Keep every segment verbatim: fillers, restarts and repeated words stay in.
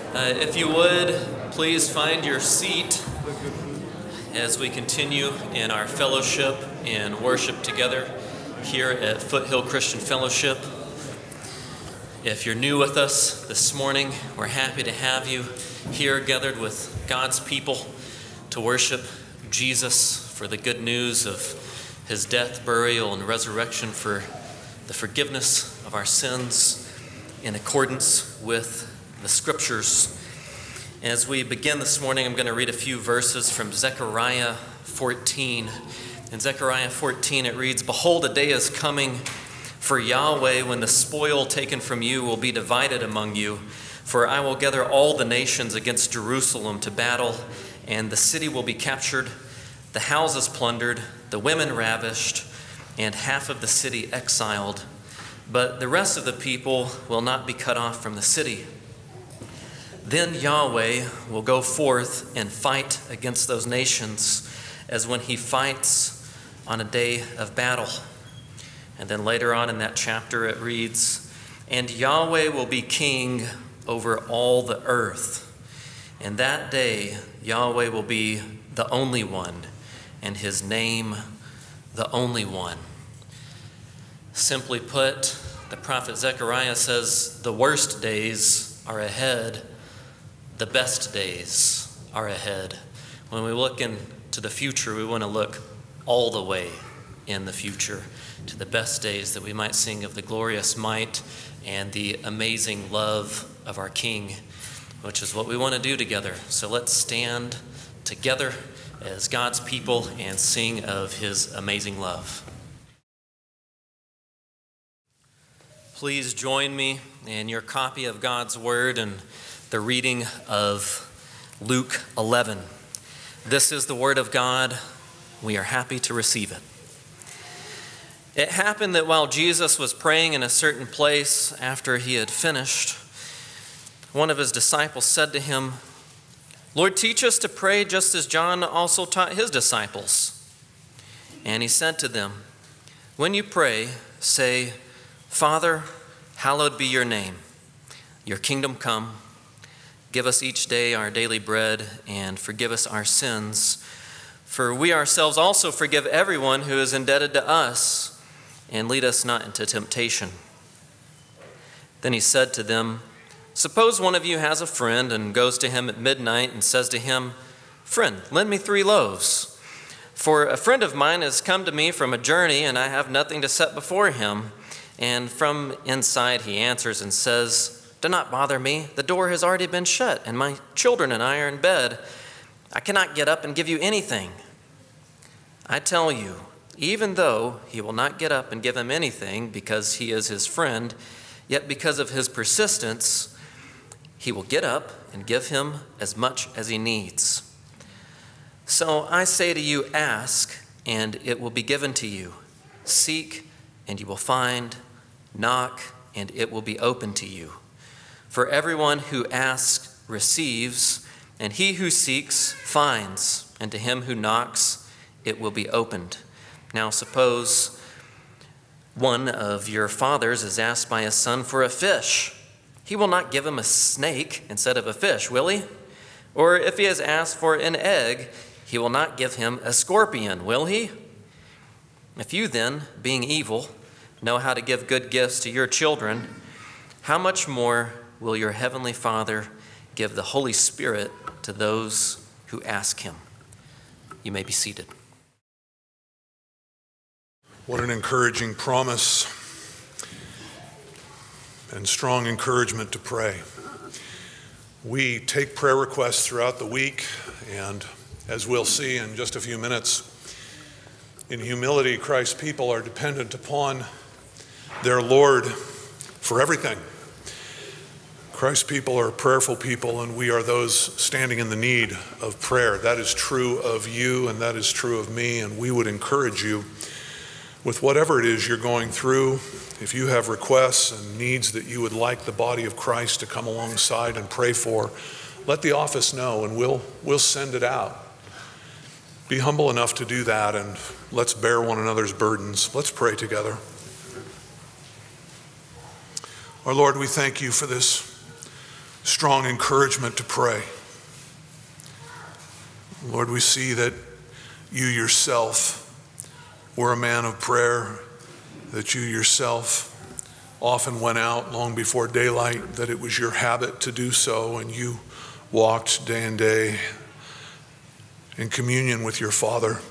Uh, if you would, please find your seat as we continue in our fellowship and worship together here at Foothill Christian Fellowship. If you're new with us this morning, we're happy to have you here gathered with God's people to worship Jesus for the good news of his death, burial, and resurrection, for the forgiveness of our sins in accordance with the Scriptures. As we begin this morning, I'm going to read a few verses from Zechariah fourteen. In Zechariah fourteen, it reads, "Behold, a day is coming for Yahweh when the spoil taken from you will be divided among you. For I will gather all the nations against Jerusalem to battle, and the city will be captured, the houses plundered, the women ravished, and half of the city exiled. But the rest of the people will not be cut off from the city. Then Yahweh will go forth and fight against those nations as when he fights on a day of battle." And then later on in that chapter it reads, "And Yahweh will be king over all the earth. And that day Yahweh will be the only one, and his name the only one." Simply put, the prophet Zechariah says the worst days are ahead. The best days are ahead. When we look into the future, we want to look all the way in the future to the best days, that we might sing of the glorious might and the amazing love of our King, which is what we want to do together. So let's stand together as God's people and sing of his amazing love. Please join me in your copy of God's Word and the reading of Luke eleven. This is the Word of God. We are happy to receive it. "It happened that while Jesus was praying in a certain place, after he had finished, one of his disciples said to him, 'Lord, teach us to pray just as John also taught his disciples.' And he said to them, 'When you pray, say, Father, hallowed be your name. Your kingdom come. Give us each day our daily bread, and forgive us our sins, for we ourselves also forgive everyone who is indebted to us, and lead us not into temptation.' Then he said to them, 'Suppose one of you has a friend and goes to him at midnight and says to him, Friend, lend me three loaves. For a friend of mine has come to me from a journey, and I have nothing to set before him. And from inside he answers and says, Do not bother me. The door has already been shut, and my children and I are in bed. I cannot get up and give you anything.' I tell you, even though he will not get up and give him anything because he is his friend, yet because of his persistence, he will get up and give him as much as he needs. So I say to you, ask, and it will be given to you. Seek, and you will find. Knock, and it will be open to you. For everyone who asks receives, and he who seeks finds, and to him who knocks it will be opened. Now suppose one of your fathers is asked by his son for a fish. He will not give him a snake instead of a fish, will he? Or if he is asked for an egg, he will not give him a scorpion, will he? If you then, being evil, know how to give good gifts to your children, how much more will your heavenly Father give the Holy Spirit to those who ask him?" You may be seated. What an encouraging promise and strong encouragement to pray. We take prayer requests throughout the week, and as we'll see in just a few minutes, in humility, Christ's people are dependent upon their Lord for everything. Christ's people are prayerful people, and we are those standing in the need of prayer. That is true of you, and that is true of me, and we would encourage you with whatever it is you're going through. If you have requests and needs that you would like the body of Christ to come alongside and pray for, let the office know, and we'll, we'll send it out. Be humble enough to do that, and let's bear one another's burdens. Let's pray together. Our Lord, we thank you for this strong encouragement to pray. Lord, we see that you yourself were a man of prayer, that you yourself often went out long before daylight, that it was your habit to do so, and you walked day and day in communion with your Father.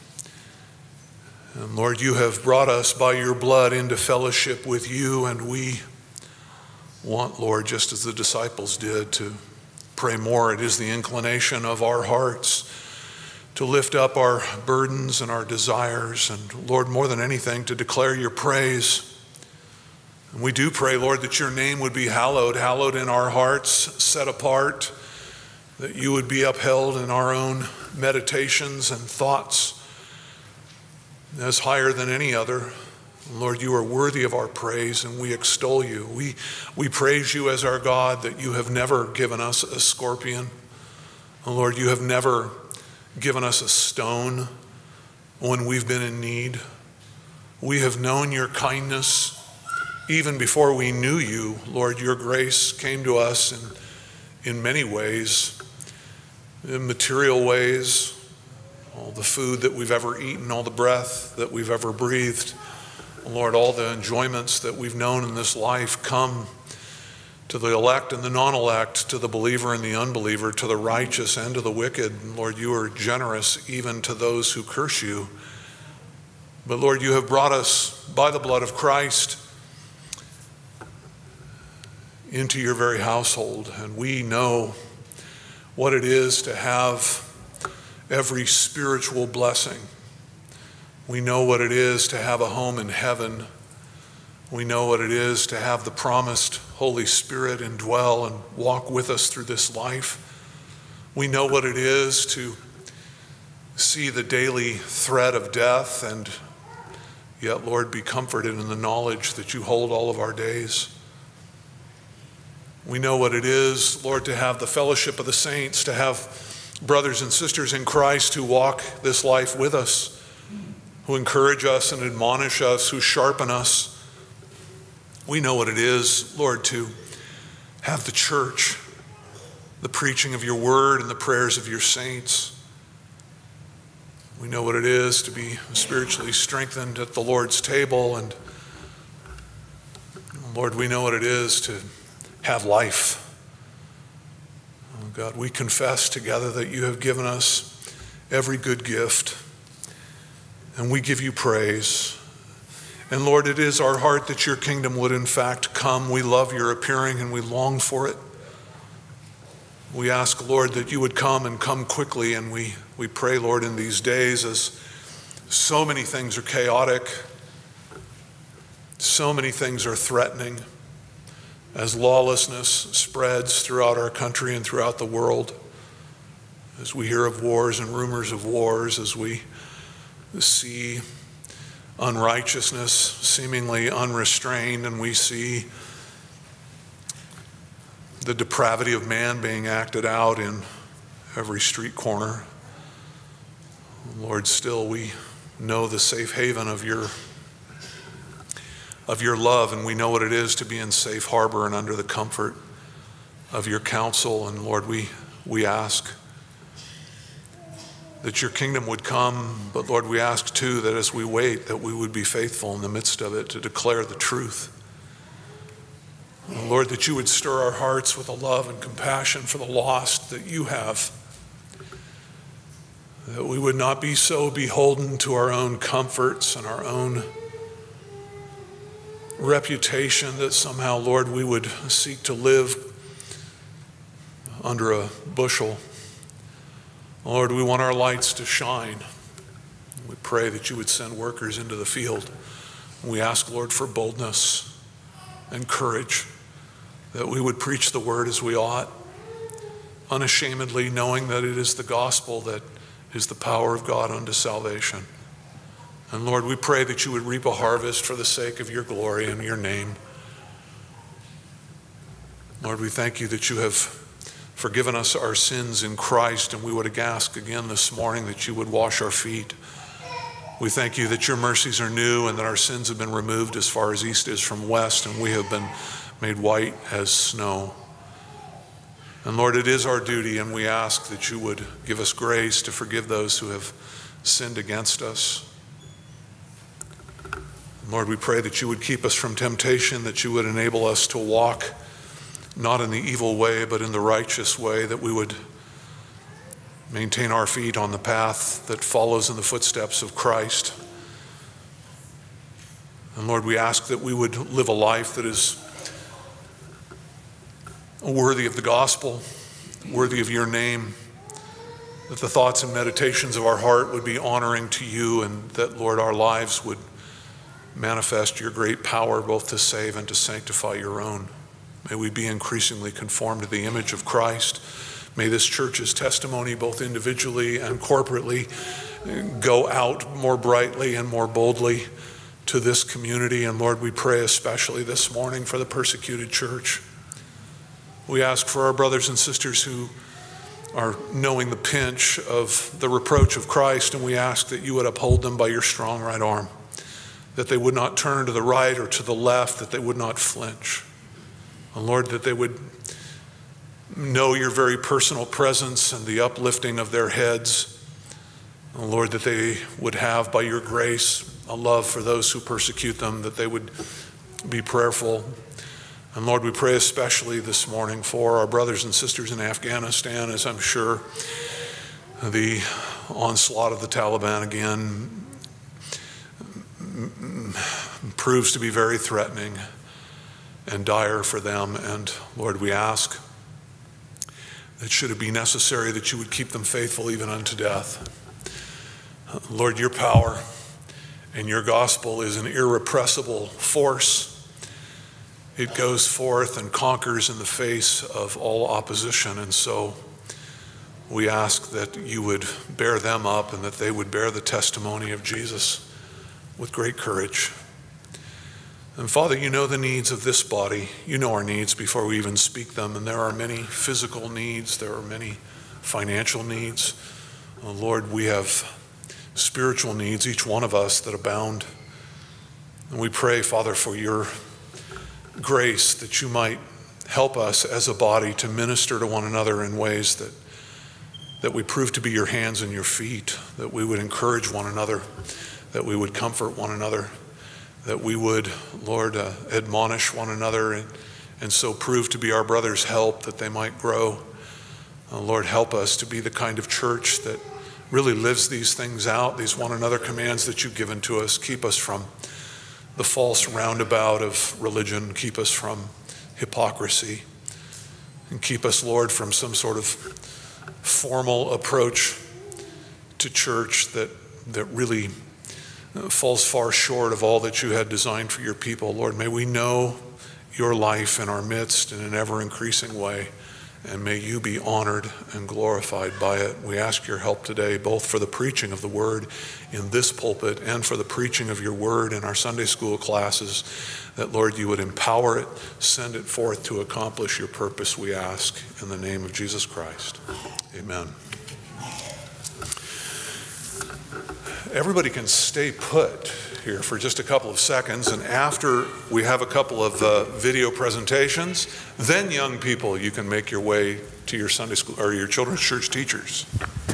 And Lord, you have brought us by your blood into fellowship with you, and we want, Lord, just as the disciples did, to pray more. It is the inclination of our hearts to lift up our burdens and our desires, and Lord, more than anything, to declare your praise. And we do pray, Lord, that your name would be hallowed, hallowed in our hearts, set apart, that you would be upheld in our own meditations and thoughts as higher than any other. Lord, you are worthy of our praise, and we extol you. We, we praise you as our God, that you have never given us a scorpion. And Lord, you have never given us a stone when we've been in need. We have known your kindness even before we knew you. Lord, your grace came to us in, in many ways, in material ways, all the food that we've ever eaten, all the breath that we've ever breathed. Lord, all the enjoyments that we've known in this life come to the elect and the non-elect, to the believer and the unbeliever, to the righteous and to the wicked. And Lord, you are generous even to those who curse you. But Lord, you have brought us by the blood of Christ into your very household, and we know what it is to have every spiritual blessing. We know what it is to have a home in heaven. We know what it is to have the promised Holy Spirit indwell and walk with us through this life. We know what it is to see the daily threat of death and yet, Lord, be comforted in the knowledge that you hold all of our days. We know what it is, Lord, to have the fellowship of the saints, to have brothers and sisters in Christ who walk this life with us, who encourage us and admonish us, who sharpen us. We know what it is, Lord, to have the church, the preaching of your word and the prayers of your saints. We know what it is to be spiritually strengthened at the Lord's table. And Lord, we know what it is to have life. Oh God, we confess together that you have given us every good gift, and we give you praise. And Lord, it is our heart that your kingdom would in fact come. We love your appearing and we long for it. We ask, Lord, that you would come and come quickly, and we, we pray, Lord, in these days as so many things are chaotic, so many things are threatening, as lawlessness spreads throughout our country and throughout the world, as we hear of wars and rumors of wars, as we see unrighteousness seemingly unrestrained, and we see the depravity of man being acted out in every street corner. Lord, still we know the safe haven of your of your love, and we know what it is to be in safe harbor and under the comfort of your counsel. And Lord, we we ask that your kingdom would come, but Lord, we ask too that as we wait, that we would be faithful in the midst of it to declare the truth. And Lord, that you would stir our hearts with a love and compassion for the lost that you have, that we would not be so beholden to our own comforts and our own reputation that somehow, Lord, we would seek to live under a bushel. Lord, we want our lights to shine. We pray that you would send workers into the field. We ask, Lord, for boldness and courage, that we would preach the word as we ought, unashamedly, knowing that it is the gospel that is the power of God unto salvation. And Lord, we pray that you would reap a harvest for the sake of your glory and your name. Lord, we thank you that you have forgiven us our sins in Christ, and we would ask again this morning that you would wash our feet. We thank you that your mercies are new and that our sins have been removed as far as east is from west, and we have been made white as snow. And Lord, it is our duty, and we ask that you would give us grace to forgive those who have sinned against us. Lord, we pray that you would keep us from temptation, that you would enable us to walk not in the evil way, but in the righteous way, that we would maintain our feet on the path that follows in the footsteps of Christ. And Lord, we ask that we would live a life that is worthy of the gospel, worthy of your name, that the thoughts and meditations of our heart would be honoring to you, and that, Lord, our lives would manifest your great power both to save and to sanctify your own. May we be increasingly conformed to the image of Christ. May this church's testimony, both individually and corporately, go out more brightly and more boldly to this community. And Lord, we pray especially this morning for the persecuted church. We ask for our brothers and sisters who are knowing the pinch of the reproach of Christ, and we ask that you would uphold them by your strong right arm, that they would not turn to the right or to the left, that they would not flinch. And Lord, that they would know your very personal presence and the uplifting of their heads. And Lord, that they would have, by your grace, a love for those who persecute them, that they would be prayerful. And Lord, we pray especially this morning for our brothers and sisters in Afghanistan, as I'm sure the onslaught of the Taliban again proves to be very threatening and dire for them. And Lord, we ask that should it be necessary, that you would keep them faithful even unto death. Lord, your power and your gospel is an irrepressible force. It goes forth and conquers in the face of all opposition. And so we ask that you would bear them up, and that they would bear the testimony of Jesus with great courage. And Father, you know the needs of this body. You know our needs before we even speak them. And there are many physical needs. There are many financial needs. Oh, Lord, we have spiritual needs, each one of us, that abound. And we pray, Father, for your grace, that you might help us as a body to minister to one another in ways that, that we prove to be your hands and your feet, that we would encourage one another, that we would comfort one another, that we would, Lord, uh, admonish one another, and, and so prove to be our brothers' help, that they might grow. Uh, Lord, help us to be the kind of church that really lives these things out, these one another commands that you've given to us. Keep us from the false roundabout of religion. Keep us from hypocrisy. And keep us, Lord, from some sort of formal approach to church that, that really falls far short of all that you had designed for your people. Lord, may we know your life in our midst in an ever-increasing way, and may you be honored and glorified by it. We ask your help today, both for the preaching of the word in this pulpit and for the preaching of your word in our Sunday school classes, that, Lord, you would empower it, send it forth to accomplish your purpose, we ask, in the name of Jesus Christ. Amen. Everybody can stay put here for just a couple of seconds, and after we have a couple of uh, video presentations, then young people, you can make your way to your Sunday school or your children's church teachers.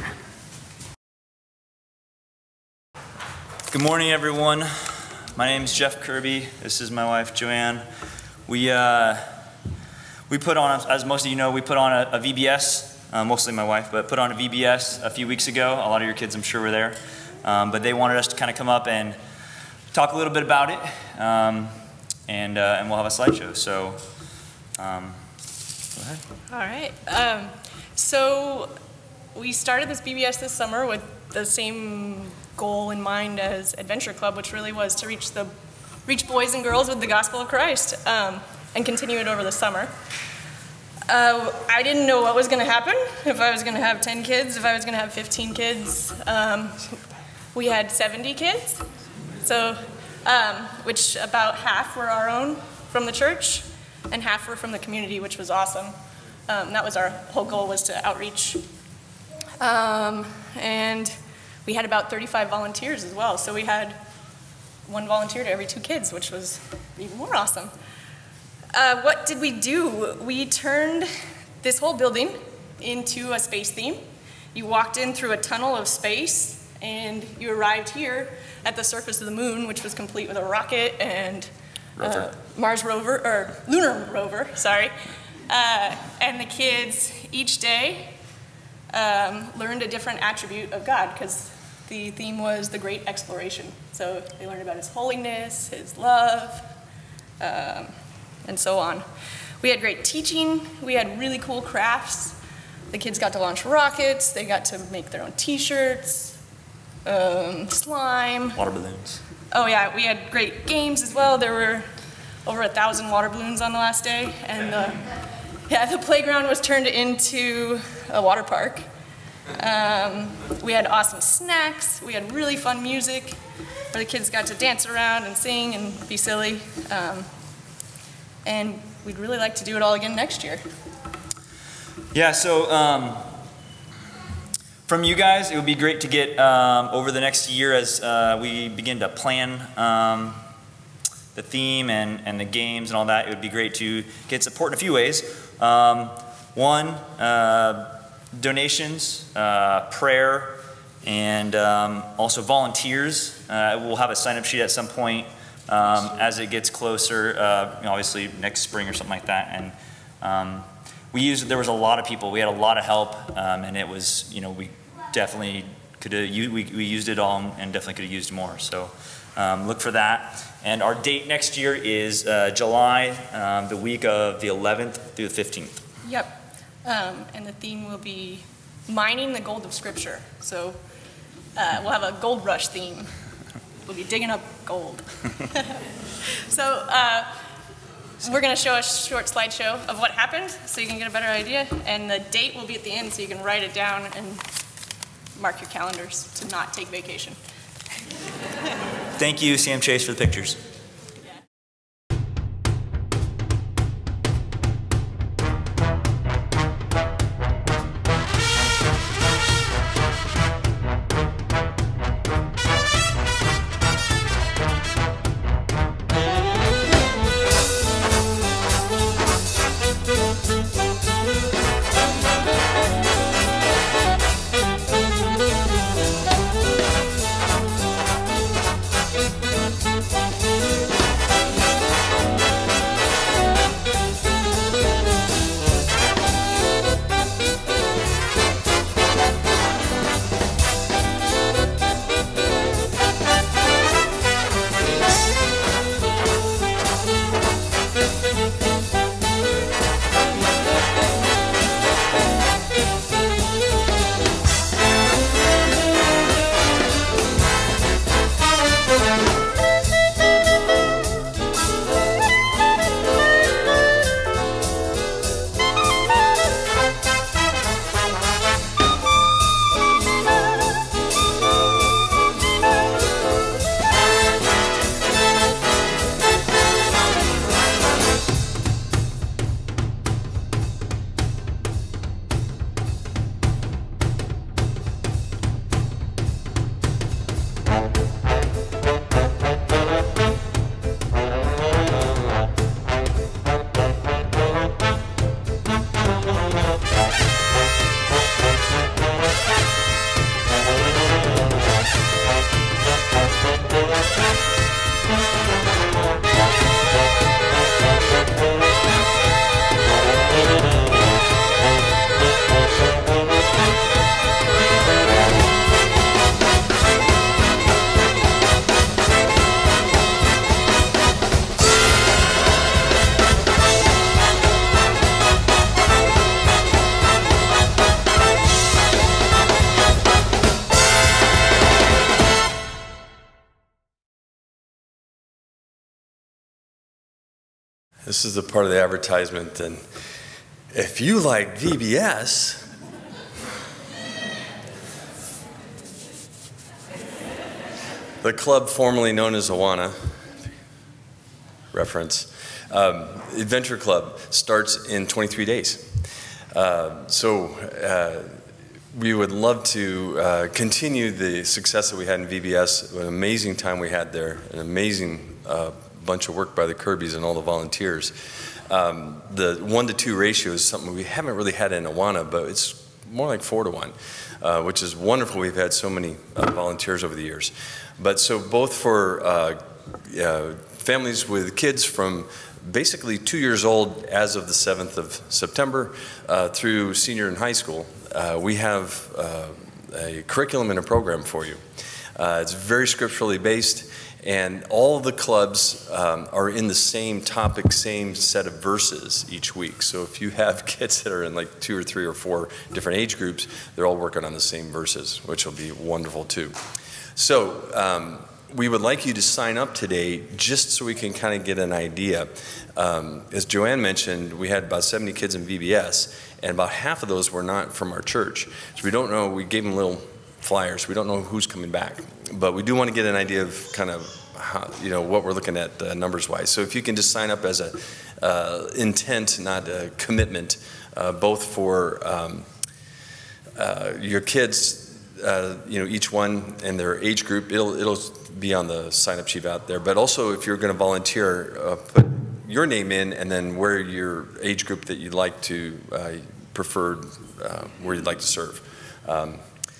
Good morning, everyone. My name is Jeff Kirby. This is my wife, Joanne. We uh, we put on, as most of you know, we put on a, a V B S, uh, mostly my wife, but put on a V B S a few weeks ago. A lot of your kids, I'm sure, were there. Um, but they wanted us to kind of come up and talk a little bit about it, um, and uh, and we'll have a slideshow. So, um, go ahead. All right. Um, so we started this V B S this summer with the same goal in mind as Adventure Club, which really was to reach the reach boys and girls with the gospel of Christ, um, and continue it over the summer. Uh, I didn't know what was going to happen, if I was going to have ten kids, if I was going to have fifteen kids. Um, we had seventy kids, so um, which about half were our own from the church, and half were from the community, which was awesome. Um, that was our whole goal, was to outreach. Um, and we had about thirty-five volunteers as well, so we had one volunteer to every two kids, which was even more awesome. Uh, what did we do? We turned this whole building into a space theme. You walked in through a tunnel of space, and you arrived here at the surface of the moon, which was complete with a rocket and uh, Mars rover, or lunar rover, sorry. Uh, and the kids each day um, learned a different attribute of God, because the theme was the great exploration. So they learned about his holiness, his love, um, and so on. We had great teaching. We had really cool crafts. The kids got to launch rockets. They got to make their own t-shirts, um, slime. Water balloons. Oh yeah, we had great games as well. There were over a thousand water balloons on the last day. And the, yeah, the playground was turned into a water park. Um, we had awesome snacks. We had really fun music where the kids got to dance around and sing and be silly. Um, and we'd really like to do it all again next year. Yeah, so um, from you guys, it would be great to get um, over the next year as uh, we begin to plan um, the theme and, and the games and all that. It would be great to get support in a few ways. Um, one, uh, donations, uh, prayer, and um, also volunteers. Uh, we'll have a sign-up sheet at some point um, as it gets closer, uh, you know, obviously next spring or something like that. And um, we used, there was a lot of people. We had a lot of help, um, and it was, you know, we definitely could have, we, we used it all and definitely could have used more. So um, look for that. And our date next year is uh, July, um, the week of the eleventh through the fifteenth. Yep. Um, and the theme will be mining the gold of Scripture. So uh, we'll have a gold rush theme. We'll be digging up gold. So uh, we're going to show a short slideshow of what happened so you can get a better idea. And the date will be at the end so you can write it down and mark your calendars to not take vacation. Thank you, Sam Chase, for the pictures. This is the part of the advertisement, and if you like V B S, the club formerly known as Awana, reference, um, Adventure Club starts in twenty-three days. Uh, so uh, we would love to uh, continue the success that we had in V B S, an amazing time we had there, an amazing uh, bunch of work by the Kirbys and all the volunteers. Um, the one to two ratio is something we haven't really had in Awana, but it's more like four to one, uh, which is wonderful. We've had so many uh, volunteers over the years. But so both for uh, uh, families with kids from basically two years old as of the seventh of September uh, through senior in high school, uh, we have uh, a curriculum and a program for you. Uh, it's very scripturally based, and all the clubs um, are in the same topic, same set of verses each week. So if you have kids that are in like two or three or four different age groups, they're all working on the same verses, which will be wonderful too. So um, we would like you to sign up today just so we can kind of get an idea. Um, as Joanne mentioned, we had about seventy kids in V B S, and about half of those were not from our church. So we don't know, we gave them little flyers. We don't know who's coming back, but we do want to get an idea of kind of how, you know, what we're looking at uh, numbers-wise. So if you can just sign up as a uh, intent, not a commitment, uh, both for um, uh, your kids, uh, you know, each one and their age group. It'll it'll be on the sign-up sheet out there. But also, if you're going to volunteer, uh, put your name in, and then where your age group that you'd like to uh, preferred, uh, where you'd like to serve. Um,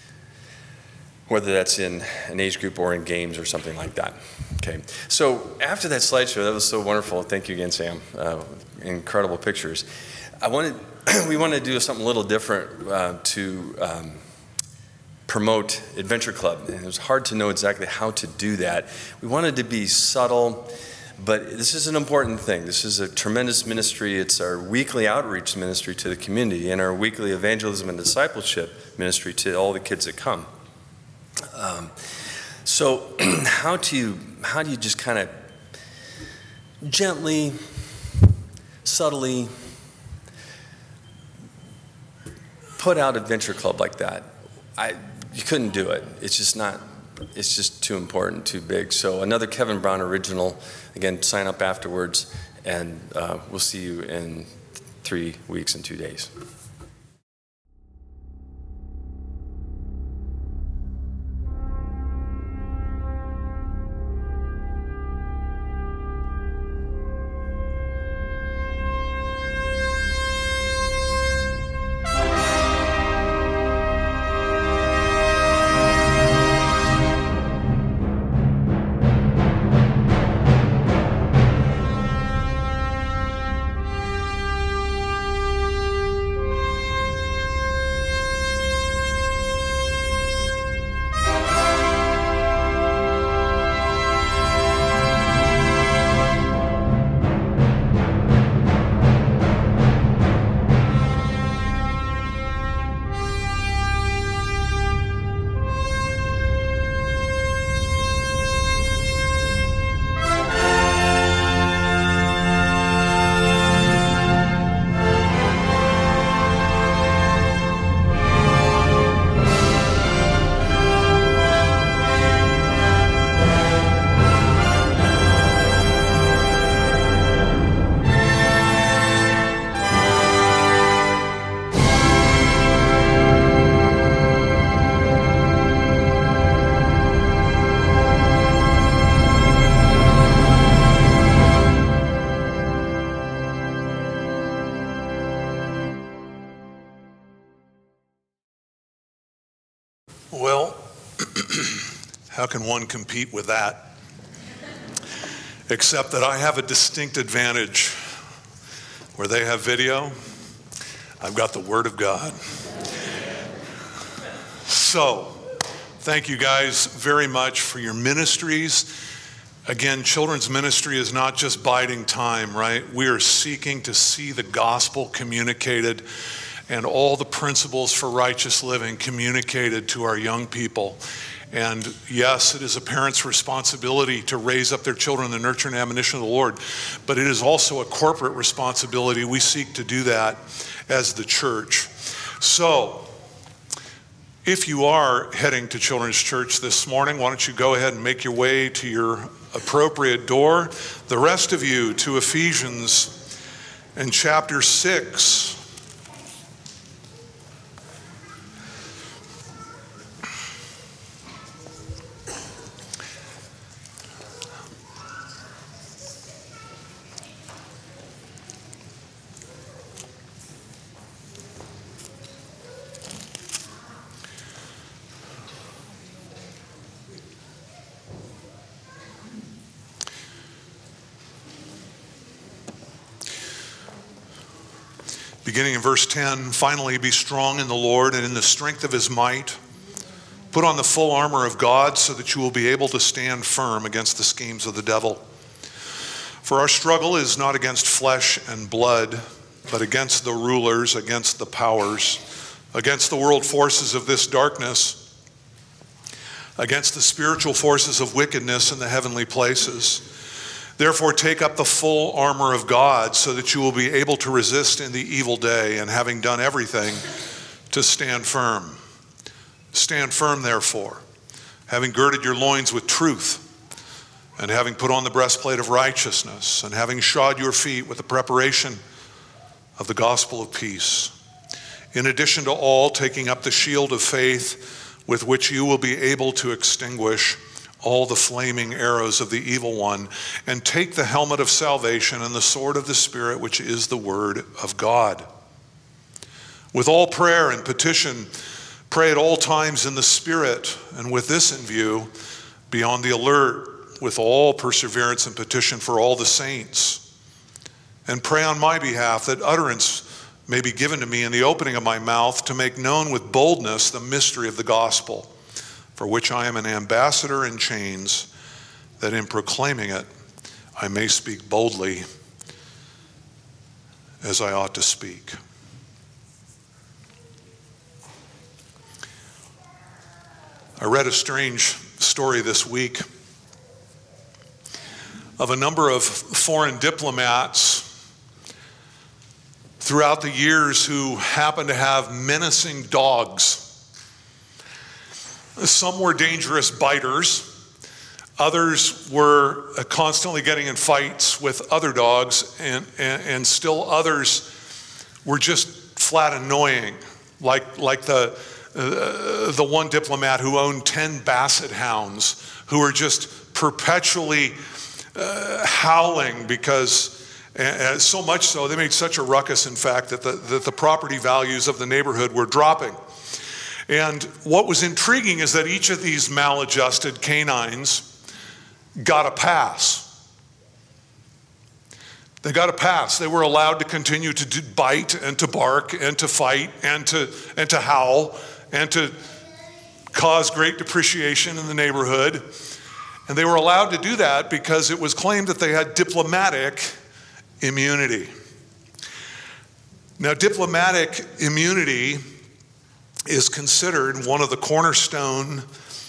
whether that's in an age group or in games or something like that. Okay, so after that slideshow, that was so wonderful. Thank you again, Sam. Uh, incredible pictures. I wanted, we wanted to do something a little different uh, to um, promote Adventure Club. And it was hard to know exactly how to do that. We wanted to be subtle, but this is an important thing. This is a tremendous ministry. It's our weekly outreach ministry to the community and our weekly evangelism and discipleship ministry to all the kids that come. Um, so how do you how do you just kind of gently, subtly put out Adventure Club like that? I you couldn't do it. It's just not. It's just too important, too big. So another Kevin Brown original. Again, sign up afterwards, and uh, we'll see you in three weeks and two days. Well, how can one compete with that? Except that I have a distinct advantage. Where they have video, I've got the Word of God. So, thank you guys very much for your ministries. Again, children's ministry is not just biding time, right? We are seeking to see the gospel communicated and all the principles for righteous living communicated to our young people. And yes, it is a parent's responsibility to raise up their children in the nurture and admonition of the Lord, but it is also a corporate responsibility. We seek to do that as the church. So, if you are heading to Children's Church this morning, why don't you go ahead and make your way to your appropriate door. The rest of you to Ephesians in chapter six. beginning in verse ten, finally be strong in the Lord and in the strength of his might. Put on the full armor of God so that you will be able to stand firm against the schemes of the devil. For our struggle is not against flesh and blood, but against the rulers, against the powers, against the world forces of this darkness, against the spiritual forces of wickedness in the heavenly places. Therefore, take up the full armor of God so that you will be able to resist in the evil day, and having done everything, to stand firm. Stand firm, therefore, having girded your loins with truth, and having put on the breastplate of righteousness, and having shod your feet with the preparation of the gospel of peace. In addition to all, taking up the shield of faith, with which you will be able to extinguish all the flaming arrows of the evil one, and take the helmet of salvation and the sword of the Spirit, which is the word of God. With all prayer and petition, pray at all times in the Spirit, and with this in view, be on the alert with all perseverance and petition for all the saints. And pray on my behalf that utterance may be given to me in the opening of my mouth to make known with boldness the mystery of the gospel, for which I am an ambassador in chains, that in proclaiming it I may speak boldly as I ought to speak. I read a strange story this week of a number of foreign diplomats throughout the years who happened to have menacing dogs. Some were dangerous biters. Others were constantly getting in fights with other dogs, and, and, and still others were just flat annoying, like, like the Uh, the one diplomat who owned ten basset hounds who were just perpetually uh, howling because, uh, so much so, they made such a ruckus, in fact, that the, that the property values of the neighborhood were dropping. And what was intriguing is that each of these maladjusted canines got a pass. They got a pass. They were allowed to continue to do, bite and to bark and to fight and to, and to howl and to cause great depreciation in the neighborhood. And they were allowed to do that because it was claimed that they had diplomatic immunity. Now, diplomatic immunity is considered one of the cornerstone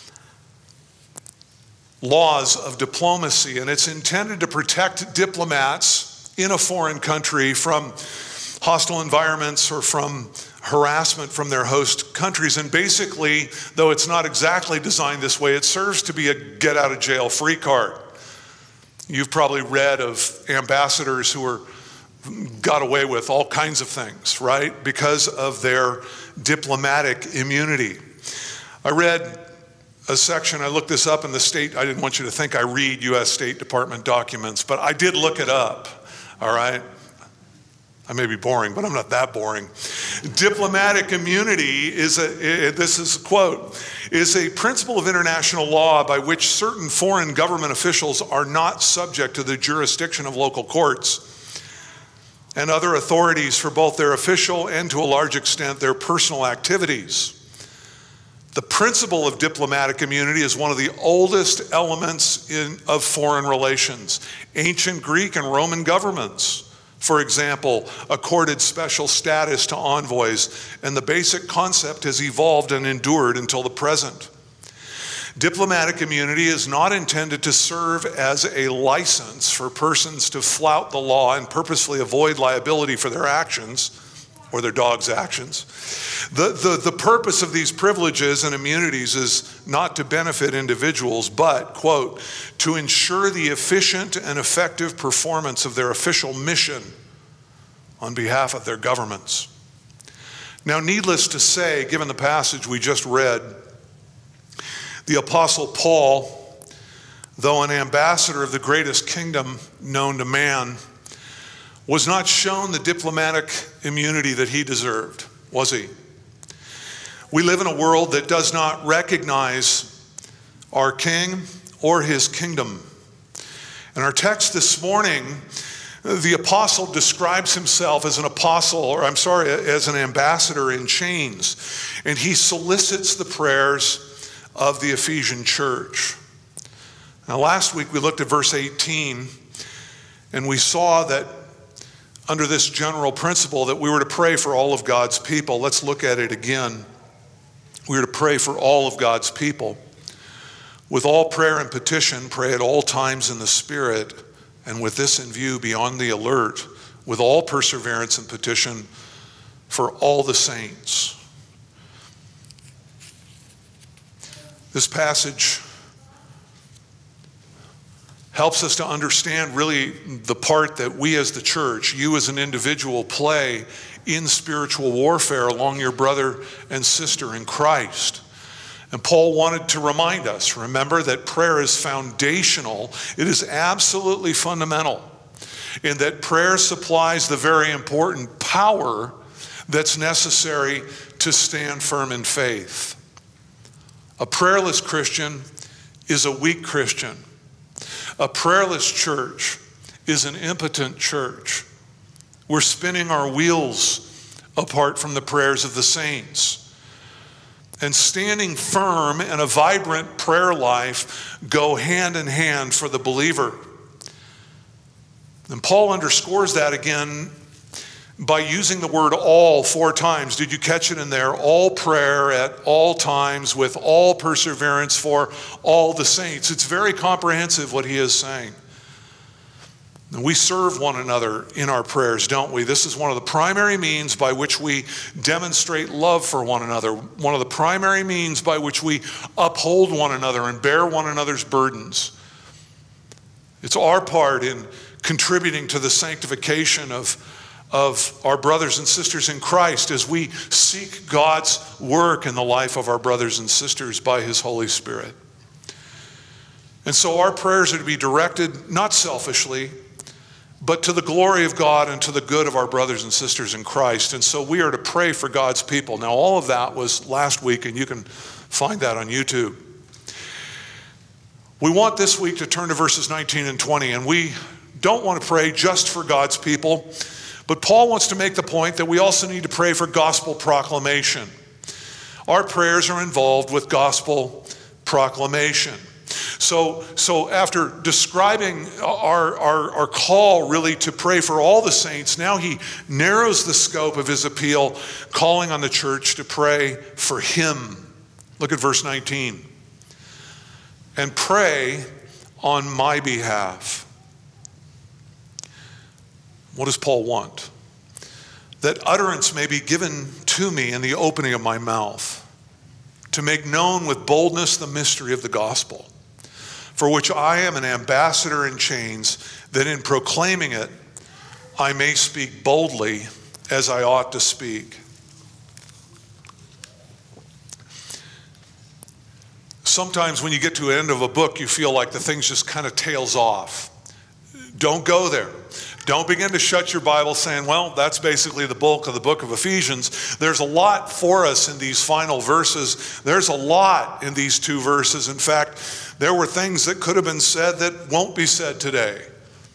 laws of diplomacy, and it's intended to protect diplomats in a foreign country from hostile environments or from harassment from their host countries. And basically, though it's not exactly designed this way, it serves to be a get out of jail free card. You've probably read of ambassadors who were got away with all kinds of things, right? Because of their diplomatic immunity. I read a section, I looked this up in the state, I didn't want you to think I read U S State Department documents, but I did look it up, all right? I may be boring, but I'm not that boring. Diplomatic immunity is a, this is a quote, is a principle of international law by which certain foreign government officials are not subject to the jurisdiction of local courts and other authorities for both their official and, to a large extent, their personal activities. The principle of diplomatic immunity is one of the oldest elements in, of foreign relations. Ancient Greek and Roman governments, for example, accorded special status to envoys, and the basic concept has evolved and endured until the present. Diplomatic immunity is not intended to serve as a license for persons to flout the law and purposefully avoid liability for their actions or their dog's actions. The, the, the purpose of these privileges and immunities is not to benefit individuals, but, quote, to ensure the efficient and effective performance of their official mission on behalf of their governments. Now, needless to say, given the passage we just read, the Apostle Paul, though an ambassador of the greatest kingdom known to man, was not shown the diplomatic immunity that he deserved, was he? We live in a world that does not recognize our king or his kingdom. And our text this morning The apostle describes himself as an apostle, or I'm sorry, as an ambassador in chains, and he solicits the prayers of the Ephesian church. Now, last week we looked at verse eighteen, and we saw that under this general principle that we were to pray for all of God's people. Let's look at it again. We are to pray for all of God's people. With all prayer and petition, pray at all times in the Spirit, and with this in view, be on the alert, with all perseverance and petition for all the saints. This passage helps us to understand really the part that we as the church, you as an individual, play in spiritual warfare along your brother and sister in Christ. And Paul wanted to remind us, remember that prayer is foundational. It is absolutely fundamental in that prayer supplies the very important power that's necessary to stand firm in faith. A prayerless Christian is a weak Christian. A prayerless church is an impotent church. We're spinning our wheels apart from the prayers of the saints. And standing firm and a vibrant prayer life go hand in hand for the believer. And Paul underscores that again by using the word all four times. Did you catch it in there? All prayer at all times with all perseverance for all the saints. It's very comprehensive what he is saying. And we serve one another in our prayers, don't we? This is one of the primary means by which we demonstrate love for one another. One of the primary means by which we uphold one another and bear one another's burdens. It's our part in contributing to the sanctification of, of our brothers and sisters in Christ as we seek God's work in the life of our brothers and sisters by his Holy Spirit. And so our prayers are to be directed not selfishly, but to the glory of God and to the good of our brothers and sisters in Christ. And so we are to pray for God's people. Now, all of that was last week, and you can find that on YouTube. We want this week to turn to verses nineteen and twenty, and we don't want to pray just for God's people, but Paul wants to make the point that we also need to pray for gospel proclamation. Our prayers are involved with gospel proclamation. So, so after describing our, our, our call really to pray for all the saints, now he narrows the scope of his appeal, calling on the church to pray for him. Look at verse nineteen. And pray on my behalf. What does Paul want? That utterance may be given to me in the opening of my mouth, to make known with boldness the mystery of the gospel, for which I am an ambassador in chains, that in proclaiming it I may speak boldly as I ought to speak. Sometimes when you get to the end of a book, you feel like the thing's just kind of tails off. Don't go there. Don't begin to shut your Bible saying, well, that's basically the bulk of the book of Ephesians. There's a lot for us in these final verses. There's a lot in these two verses. In fact, there were things that could have been said that won't be said today.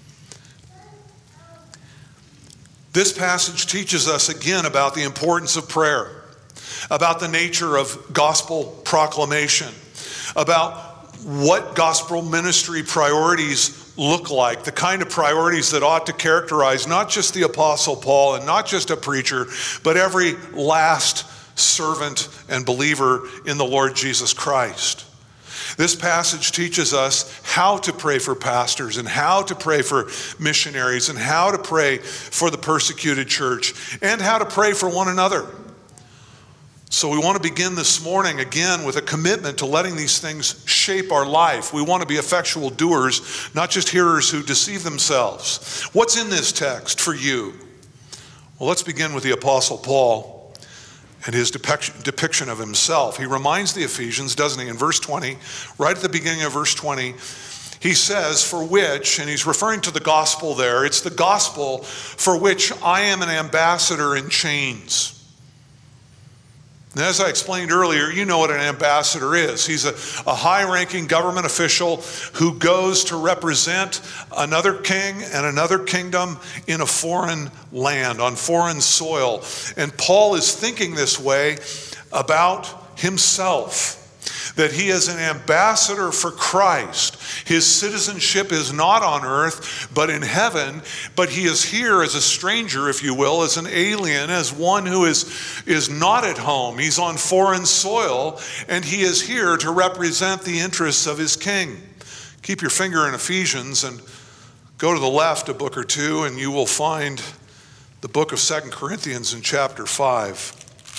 This passage teaches us again about the importance of prayer, about the nature of gospel proclamation, about what gospel ministry priorities look like, the kind of priorities that ought to characterize not just the Apostle Paul and not just a preacher, but every last servant and believer in the Lord Jesus Christ. This passage teaches us how to pray for pastors and how to pray for missionaries and how to pray for the persecuted church and how to pray for one another. So we want to begin this morning again with a commitment to letting these things shape our life. We want to be effectual doers, not just hearers who deceive themselves. What's in this text for you? Well, let's begin with the Apostle Paul and his depiction of himself. He reminds the Ephesians, doesn't he, in verse twenty, right at the beginning of verse twenty, he says, for which, and he's referring to the gospel there, it's the gospel for which I am an ambassador in chains. And as I explained earlier, you know what an ambassador is. He's a, a high-ranking government official who goes to represent another king and another kingdom in a foreign land, on foreign soil. And Paul is thinking this way about himself, that he is an ambassador for Christ. His citizenship is not on earth, but in heaven, but he is here as a stranger, if you will, as an alien, as one who is, is not at home. He's on foreign soil, and he is here to represent the interests of his king. Keep your finger in Ephesians and go to the left a book or two, and you will find the book of Second Corinthians in chapter five.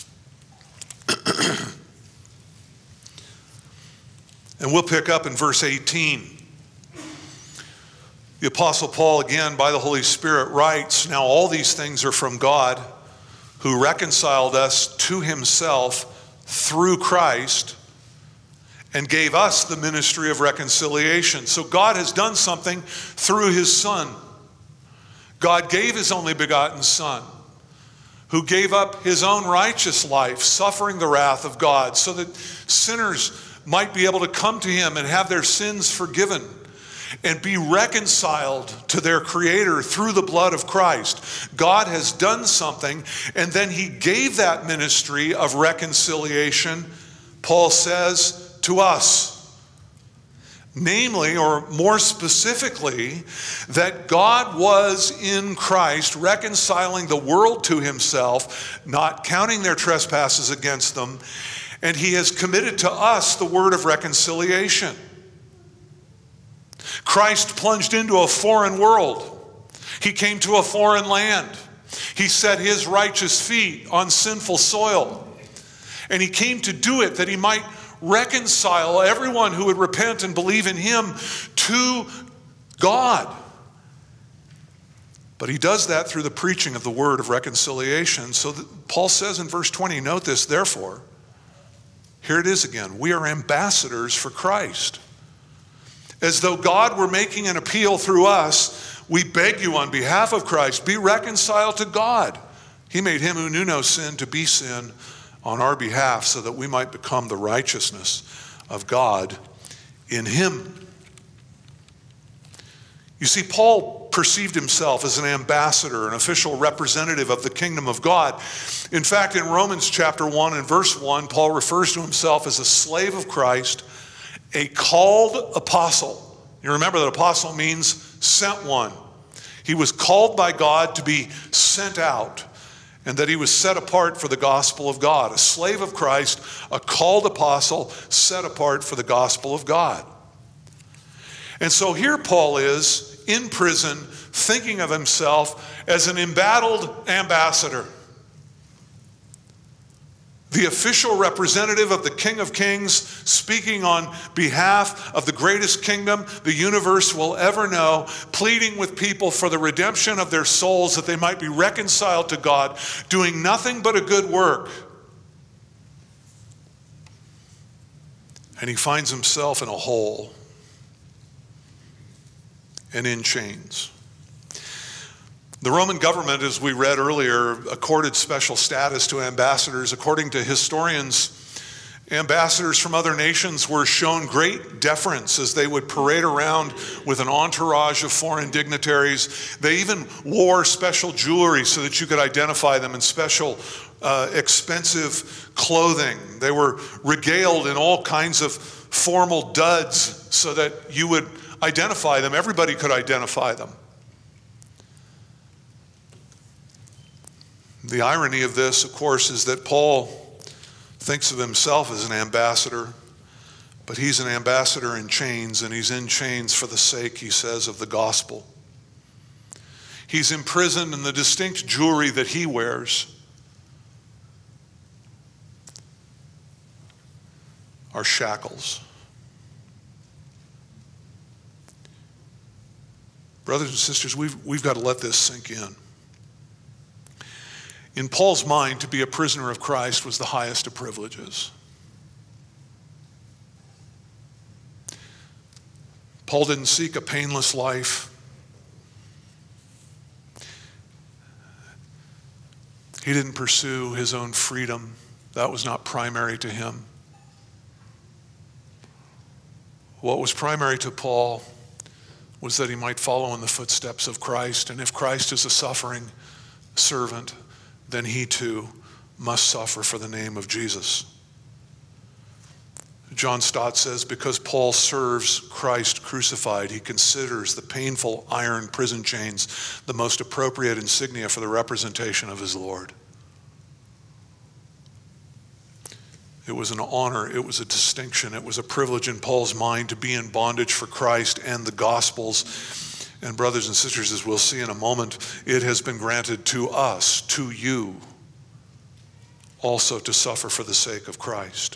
And we'll pick up in verse eighteen. The Apostle Paul, again, by the Holy Spirit, writes, "Now all these things are from God, who reconciled us to himself through Christ and gave us the ministry of reconciliation." So God has done something through his Son. God gave his only begotten Son, who gave up his own righteous life, suffering the wrath of God, so that sinners might be able to come to him and have their sins forgiven and be reconciled to their Creator through the blood of Christ. God has done something, and then he gave that ministry of reconciliation, Paul says, to us. Namely, or more specifically, that God was in Christ reconciling the world to himself, not counting their trespasses against them, and he has committed to us the word of reconciliation. Christ plunged into a foreign world. He came to a foreign land. He set his righteous feet on sinful soil. And he came to do it that he might reconcile everyone who would repent and believe in him to God. But he does that through the preaching of the word of reconciliation. So that Paul says in verse twenty, note this, therefore, here it is again, we are ambassadors for Christ. As though God were making an appeal through us, we beg you on behalf of Christ, be reconciled to God. He made him who knew no sin to be sin on our behalf, so that we might become the righteousness of God in him. You see, Paul perceived himself as an ambassador, an official representative of the kingdom of God. In fact, in Romans chapter one and verse one, Paul refers to himself as a slave of Christ, a called apostle. You remember that apostle means sent one. He was called by God to be sent out, and that he was set apart for the gospel of God. A slave of Christ, a called apostle, set apart for the gospel of God. And so here Paul is in prison, thinking of himself as an embattled ambassador, the official representative of the King of Kings, speaking on behalf of the greatest kingdom the universe will ever know, pleading with people for the redemption of their souls, that they might be reconciled to God, doing nothing but a good work. And he finds himself in a hole and in chains. The Roman government, as we read earlier, accorded special status to ambassadors. According to historians, ambassadors from other nations were shown great deference as they would parade around with an entourage of foreign dignitaries. They even wore special jewelry so that you could identify them, in special uh, expensive clothing. They were regaled in all kinds of formal duds so that you would identify them. Everybody could identify them. The irony of this, of course, is that Paul thinks of himself as an ambassador, but he's an ambassador in chains, and he's in chains for the sake, he says, of the gospel. He's imprisoned, and the distinct jewelry that he wears are shackles. Brothers and sisters, we've, we've got to let this sink in. In Paul's mind, to be a prisoner of Christ was the highest of privileges. Paul didn't seek a painless life. He didn't pursue his own freedom. That was not primary to him. What was primary to Paul was that he might follow in the footsteps of Christ. And if Christ is a suffering servant, then he too must suffer for the name of Jesus. John Stott says, because Paul serves Christ crucified, he considers the painful iron prison chains the most appropriate insignia for the representation of his Lord. It was an honor, it was a distinction, it was a privilege in Paul's mind to be in bondage for Christ and the Gospels. And brothers and sisters, as we'll see in a moment, it has been granted to us, to you, also to suffer for the sake of Christ.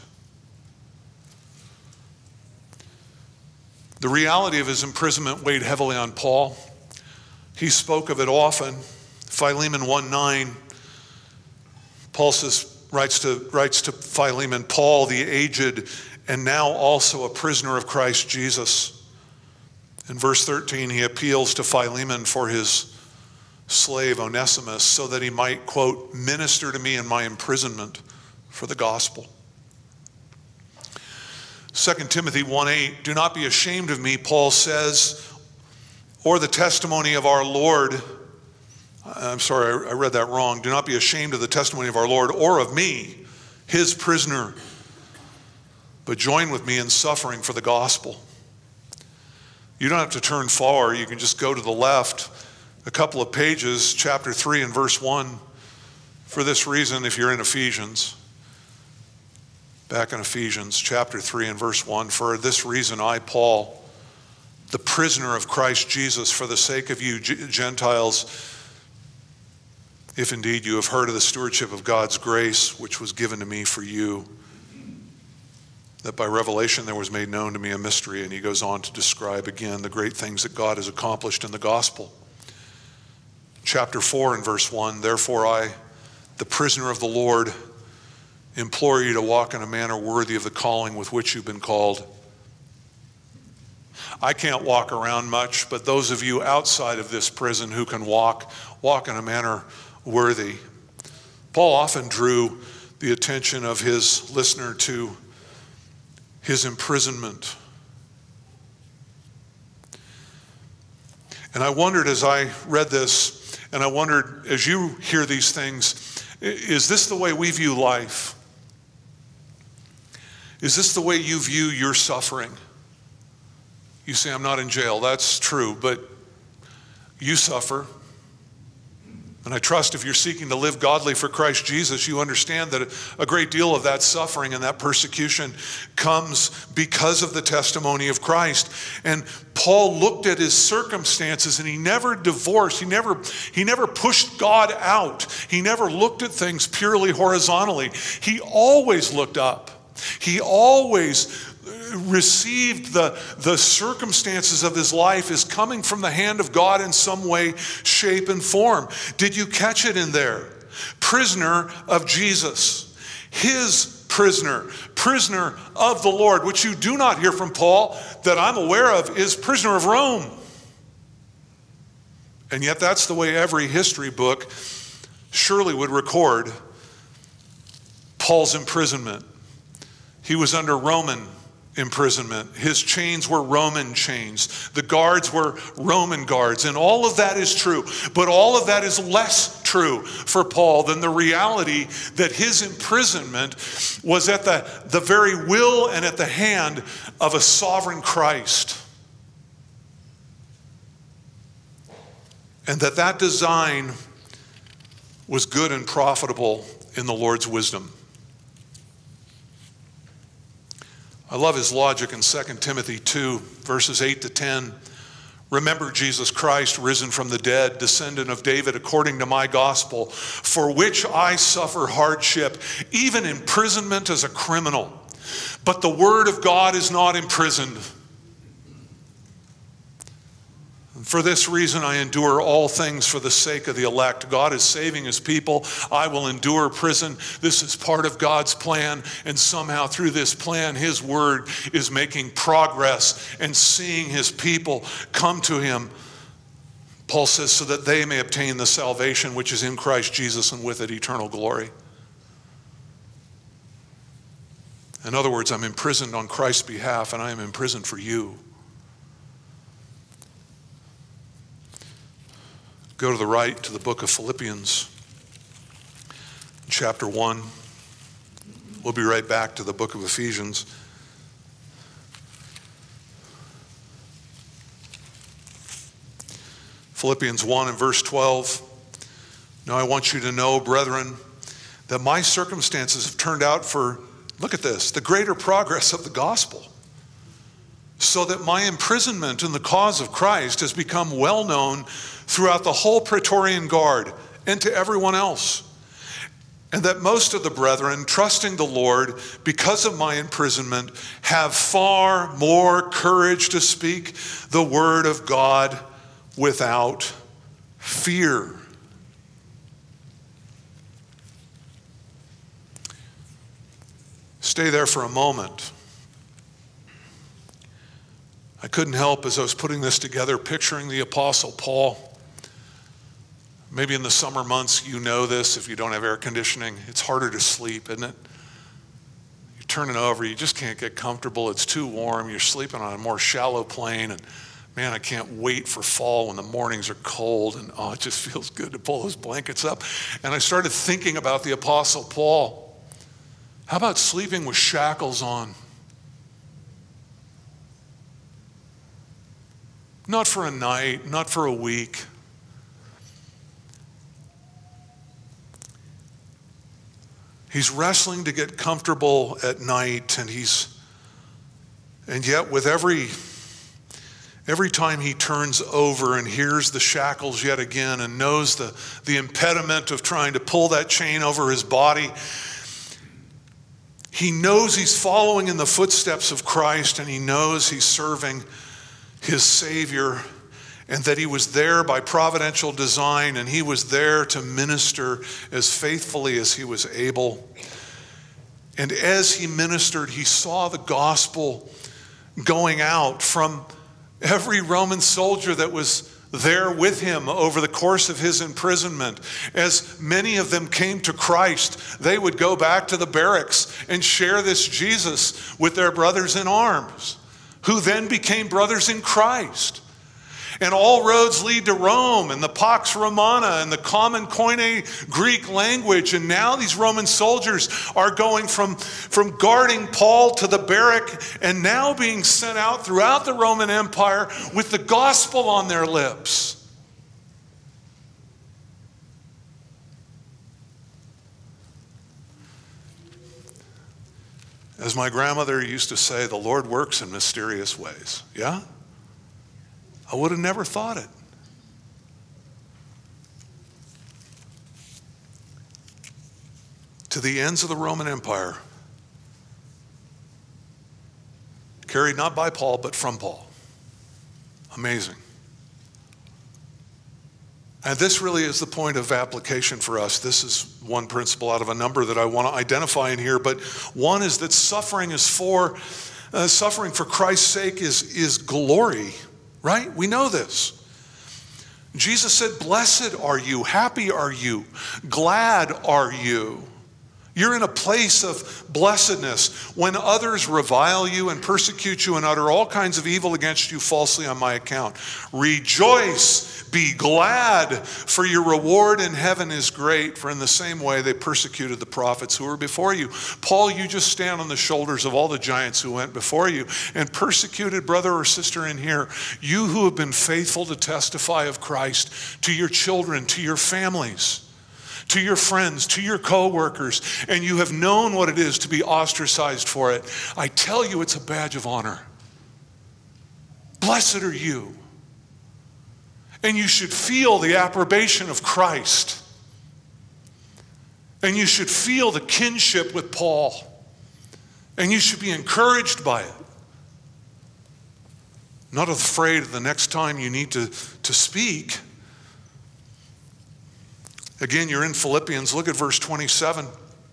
The reality of his imprisonment weighed heavily on Paul. He spoke of it often. Philemon one nine, Paul says, Writes to, writes to Philemon, Paul, the aged, and now also a prisoner of Christ Jesus. In verse thirteen, he appeals to Philemon for his slave Onesimus so that he might, quote, minister to me in my imprisonment for the gospel. Second Timothy one eight, do not be ashamed of me, Paul says, or the testimony of our Lord. I'm sorry, I read that wrong. Do not be ashamed of the testimony of our Lord or of me, his prisoner, but join with me in suffering for the gospel. You don't have to turn far. You can just go to the left a couple of pages, chapter three and verse one. For this reason, if you're in Ephesians, back in Ephesians chapter three and verse one, for this reason I, Paul, the prisoner of Christ Jesus, for the sake of you Gentiles, if indeed you have heard of the stewardship of God's grace, which was given to me for you, that by revelation there was made known to me a mystery. And he goes on to describe again the great things that God has accomplished in the gospel. Chapter four and verse one, therefore I, the prisoner of the Lord, implore you to walk in a manner worthy of the calling with which you've been called. I can't walk around much, but those of you outside of this prison who can walk, walk in a manner worthy. Paul often drew the attention of his listener to his imprisonment. And I wondered as I read this, and I wondered as you hear these things, is this the way we view life? Is this the way you view your suffering? You say, I'm not in jail. That's true, but you suffer. And I trust if you're seeking to live godly for Christ Jesus, you understand that a great deal of that suffering and that persecution comes because of the testimony of Christ. And Paul looked at his circumstances and he never divorced. He never, he never pushed God out. He never looked at things purely horizontally. He always looked up. He always received the, the circumstances of his life as coming from the hand of God in some way, shape, and form. Did you catch it in there? Prisoner of Jesus. His prisoner. Prisoner of the Lord, which you do not hear from Paul that I'm aware of, is prisoner of Rome. And yet that's the way every history book surely would record Paul's imprisonment. He was under Roman imprisonment. His chains were Roman chains. The guards were Roman guards. And all of that is true. But all of that is less true for Paul than the reality that his imprisonment was at the, the very will and at the hand of a sovereign Christ. And that that design was good and profitable in the Lord's wisdom. I love his logic in Second Timothy two, verses eight to ten. Remember Jesus Christ, risen from the dead, descendant of David, according to my gospel, for which I suffer hardship, even imprisonment as a criminal. But the word of God is not imprisoned. For this reason, I endure all things for the sake of the elect. God is saving his people. I will endure prison. This is part of God's plan. And somehow through this plan, his word is making progress and seeing his people come to him. Paul says, so that they may obtain the salvation which is in Christ Jesus and with it eternal glory. In other words, I'm imprisoned on Christ's behalf, and I am imprisoned for you. Go to the right to the book of Philippians, chapter one. We'll be right back to the book of Ephesians. Philippians one and verse twelve. Now I want you to know, brethren, that my circumstances have turned out for, look at this, the greater progress of the gospel, so that my imprisonment in the cause of Christ has become well known throughout the whole Praetorian Guard and to everyone else. And that most of the brethren, trusting the Lord because of my imprisonment, have far more courage to speak the word of God without fear. Stay there for a moment. I couldn't help, as I was putting this together, picturing the Apostle Paul. Maybe in the summer months you know this if you don't have air conditioning. It's harder to sleep, isn't it? You're turning over, you just can't get comfortable. It's too warm. You're sleeping on a more shallow plane. And man, I can't wait for fall when the mornings are cold. And oh, it just feels good to pull those blankets up. And I started thinking about the Apostle Paul. How about sleeping with shackles on? Not for a night, not for a week. He's wrestling to get comfortable at night, and he's, and yet with every, every time he turns over and hears the shackles yet again and knows the, the impediment of trying to pull that chain over his body, he knows he's following in the footsteps of Christ, and he knows he's serving his Savior, and that he was there by providential design, and he was there to minister as faithfully as he was able. And as he ministered, he saw the gospel going out from every Roman soldier that was there with him over the course of his imprisonment. As many of them came to Christ, they would go back to the barracks and share this Jesus with their brothers in arms, who then became brothers in Christ. And all roads lead to Rome and the Pax Romana and the common Koine Greek language. And now these Roman soldiers are going from, from guarding Paul to the barrack and now being sent out throughout the Roman Empire with the gospel on their lips. As my grandmother used to say, the Lord works in mysterious ways. Yeah? I would have never thought it. To the ends of the Roman Empire, carried not by Paul, but from Paul. Amazing. And this really is the point of application for us. This is one principle out of a number that I want to identify in here, but one is that suffering is for, uh, suffering for Christ's sake is, is glory. Right? We know this. Jesus said, blessed are you, happy are you, glad are you. You're in a place of blessedness when others revile you and persecute you and utter all kinds of evil against you falsely on my account. Rejoice, be glad, for your reward in heaven is great, for in the same way they persecuted the prophets who were before you. Paul, you just stand on the shoulders of all the giants who went before you and persecuted brother or sister in here. You who have been faithful to testify of Christ to your children, to your families, to your friends, to your co-workers, and you have known what it is to be ostracized for it. I tell you, it's a badge of honor. Blessed are you. And you should feel the approbation of Christ. And you should feel the kinship with Paul. And you should be encouraged by it. Not afraid the next time you need to, to speak. Again, you're in Philippians. Look at verse twenty-seven.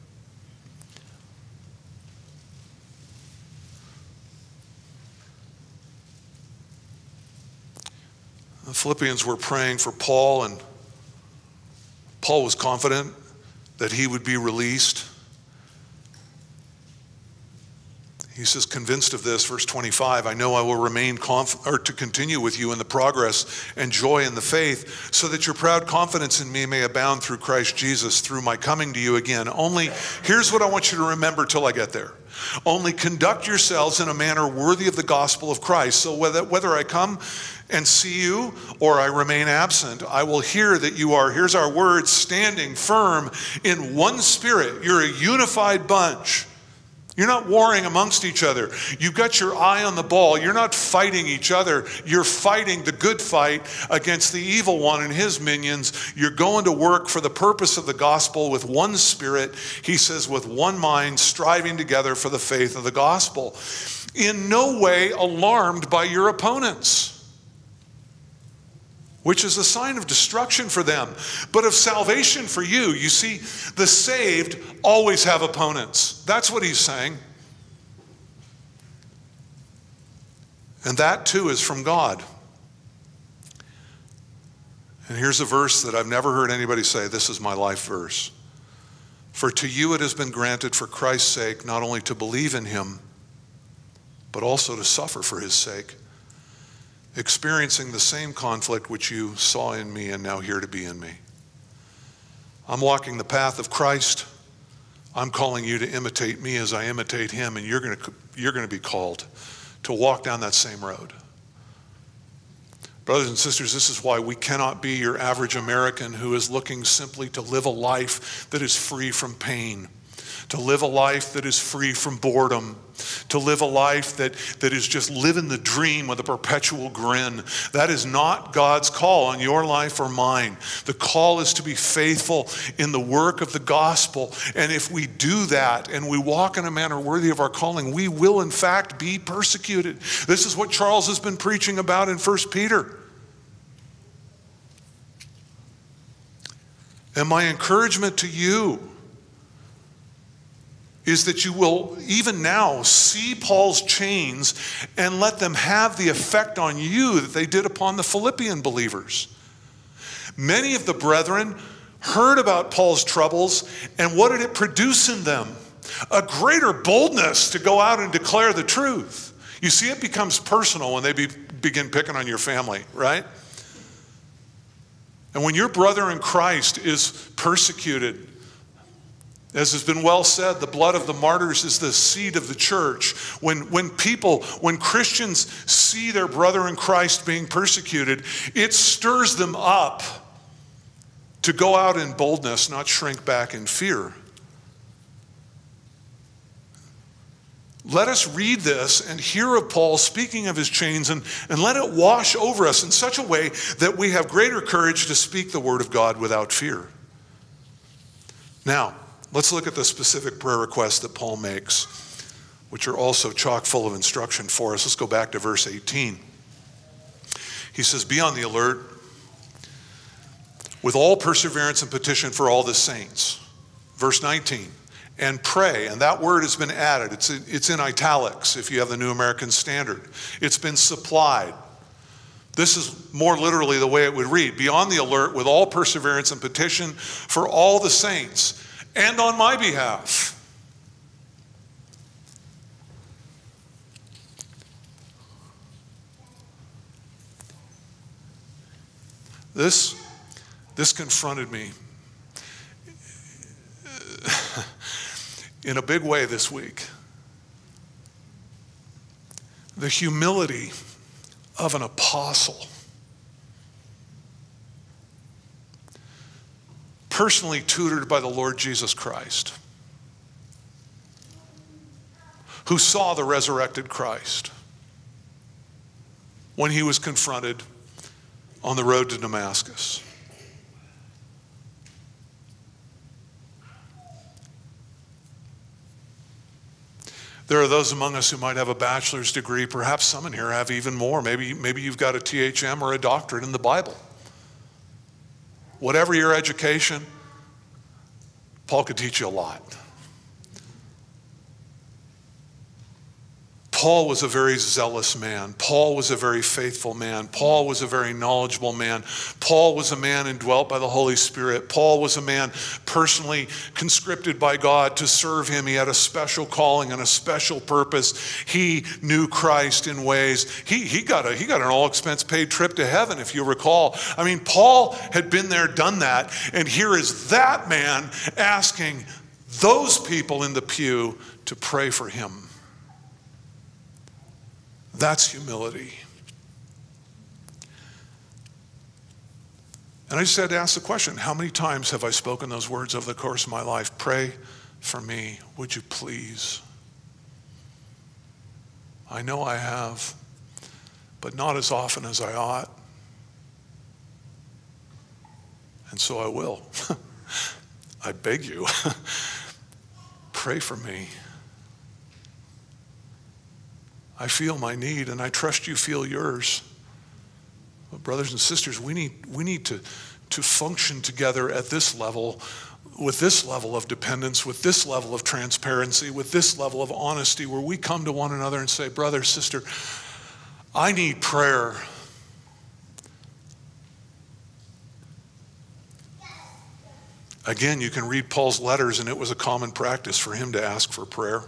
The Philippians were praying for Paul, and Paul was confident that he would be released. He says, convinced of this, verse twenty-five, I know I will remain conf- or to continue with you in the progress and joy in the faith, so that your proud confidence in me may abound through Christ Jesus, through my coming to you again. Only, here's what I want you to remember till I get there. Only conduct yourselves in a manner worthy of the gospel of Christ. So whether, whether I come and see you or I remain absent, I will hear that you are, here's our word, standing firm in one spirit. You're a unified bunch. You're not warring amongst each other. You've got your eye on the ball. You're not fighting each other. You're fighting the good fight against the evil one and his minions. You're going to work for the purpose of the gospel with one spirit. He says, with one mind, striving together for the faith of the gospel. In no way alarmed by your opponents, which is a sign of destruction for them, but of salvation for you. You see, the saved always have opponents. That's what he's saying. And that too is from God. And here's a verse that I've never heard anybody say, this is my life verse. For to you it has been granted for Christ's sake, not only to believe in him, but also to suffer for his sake, experiencing the same conflict which you saw in me and now hear to be in me. I'm walking the path of Christ. I'm calling you to imitate me as I imitate him, and you're going to, you're going to be called to walk down that same road. Brothers and sisters, this is why we cannot be your average American who is looking simply to live a life that is free from pain, to live a life that is free from boredom, to live a life that, that is just living the dream with a perpetual grin. That is not God's call on your life or mine. The call is to be faithful in the work of the gospel. And if we do that and we walk in a manner worthy of our calling, we will in fact be persecuted. This is what Charles has been preaching about in First Peter. And my encouragement to you is that you will even now see Paul's chains and let them have the effect on you that they did upon the Philippian believers. Many of the brethren heard about Paul's troubles, and what did it produce in them? A greater boldness to go out and declare the truth. You see, it becomes personal when they be, begin picking on your family, right? And when your brother in Christ is persecuted, as has been well said, the blood of the martyrs is the seed of the church. When, when people, when Christians see their brother in Christ being persecuted, it stirs them up to go out in boldness, not shrink back in fear. Let us read this and hear of Paul speaking of his chains, and, and let it wash over us in such a way that we have greater courage to speak the word of God without fear. Now, let's look at the specific prayer requests that Paul makes, which are also chock full of instruction for us. Let's go back to verse eighteen. He says, be on the alert with all perseverance and petition for all the saints. Verse nineteen, and pray. And that word has been added. It's in, it's in italics if you have the New American Standard. It's been supplied. This is more literally the way it would read. Be on the alert with all perseverance and petition for all the saints, and on my behalf. This, this confronted me in a big way this week. The humility of an apostle, personally tutored by the Lord Jesus Christ, who saw the resurrected Christ when he was confronted on the road to Damascus. There are those among us who might have a bachelor's degree. Perhaps some in here have even more. Maybe, maybe you've got a T H M or a doctorate in the Bible. Whatever your education, Paul could teach you a lot. Paul was a very zealous man. Paul was a very faithful man. Paul was a very knowledgeable man. Paul was a man indwelt by the Holy Spirit. Paul was a man personally conscripted by God to serve him. He had a special calling and a special purpose. He knew Christ in ways. He, he, got a, he got an all-expense paid trip to heaven, if you recall. I mean, Paul had been there, done that, and here is that man asking those people in the pew to pray for him. That's humility. And I just had to ask the question, how many times have I spoken those words over the course of my life? Pray for me, would you please? I know I have, but not as often as I ought. And so I will. I beg you, pray for me. I feel my need, and I trust you feel yours. But brothers and sisters, we need, we need to, to function together at this level, with this level of dependence, with this level of transparency, with this level of honesty, where we come to one another and say, brother, sister, I need prayer. Again, you can read Paul's letters, and it was a common practice for him to ask for prayer.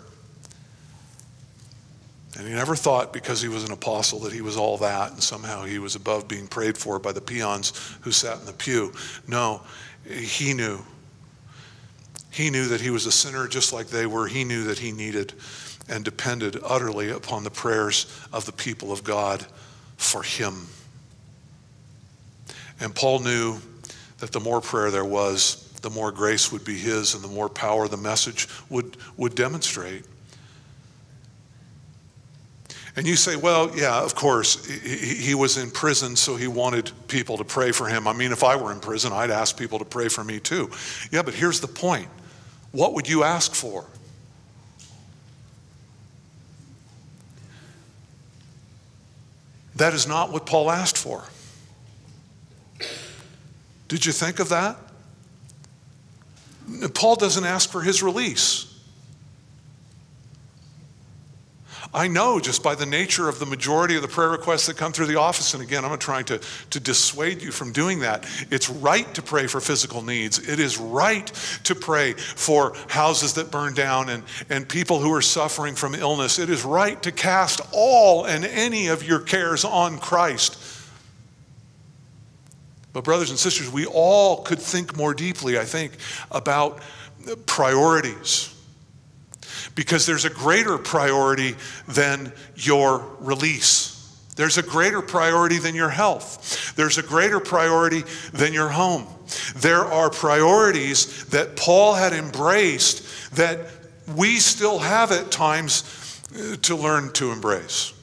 And he never thought because he was an apostle that he was all that and somehow he was above being prayed for by the peons who sat in the pew. No, he knew. He knew that he was a sinner just like they were. He knew that he needed and depended utterly upon the prayers of the people of God for him. And Paul knew that the more prayer there was, the more grace would be his and the more power the message would, would demonstrate. And you say, well, yeah, of course, he, he was in prison, so he wanted people to pray for him. I mean, if I were in prison, I'd ask people to pray for me too. Yeah, but here's the point. What would you ask for? That is not what Paul asked for. Did you think of that? Paul doesn't ask for his release. I know just by the nature of the majority of the prayer requests that come through the office, and again, I'm not trying to, to dissuade you from doing that. It's right to pray for physical needs. It is right to pray for houses that burn down and, and people who are suffering from illness. It is right to cast all and any of your cares on Christ. But brothers and sisters, we all could think more deeply, I think, about priorities. Because there's a greater priority than your release. There's a greater priority than your health. There's a greater priority than your home. There are priorities that Paul had embraced that we still have at times to learn to embrace.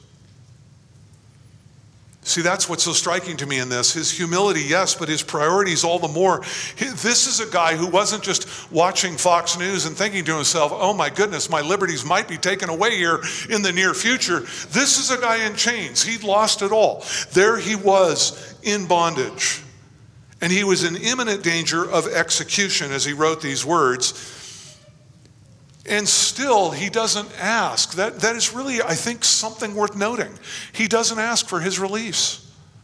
See, that's what's so striking to me in this. His humility, yes, but his priorities all the more. This is a guy who wasn't just watching Fox News and thinking to himself, oh my goodness, my liberties might be taken away here in the near future. This is a guy in chains. He'd lost it all. There he was in bondage. And he was in imminent danger of execution as he wrote these words. And still, he doesn't ask. That, that is really, I think, something worth noting. He doesn't ask for his release.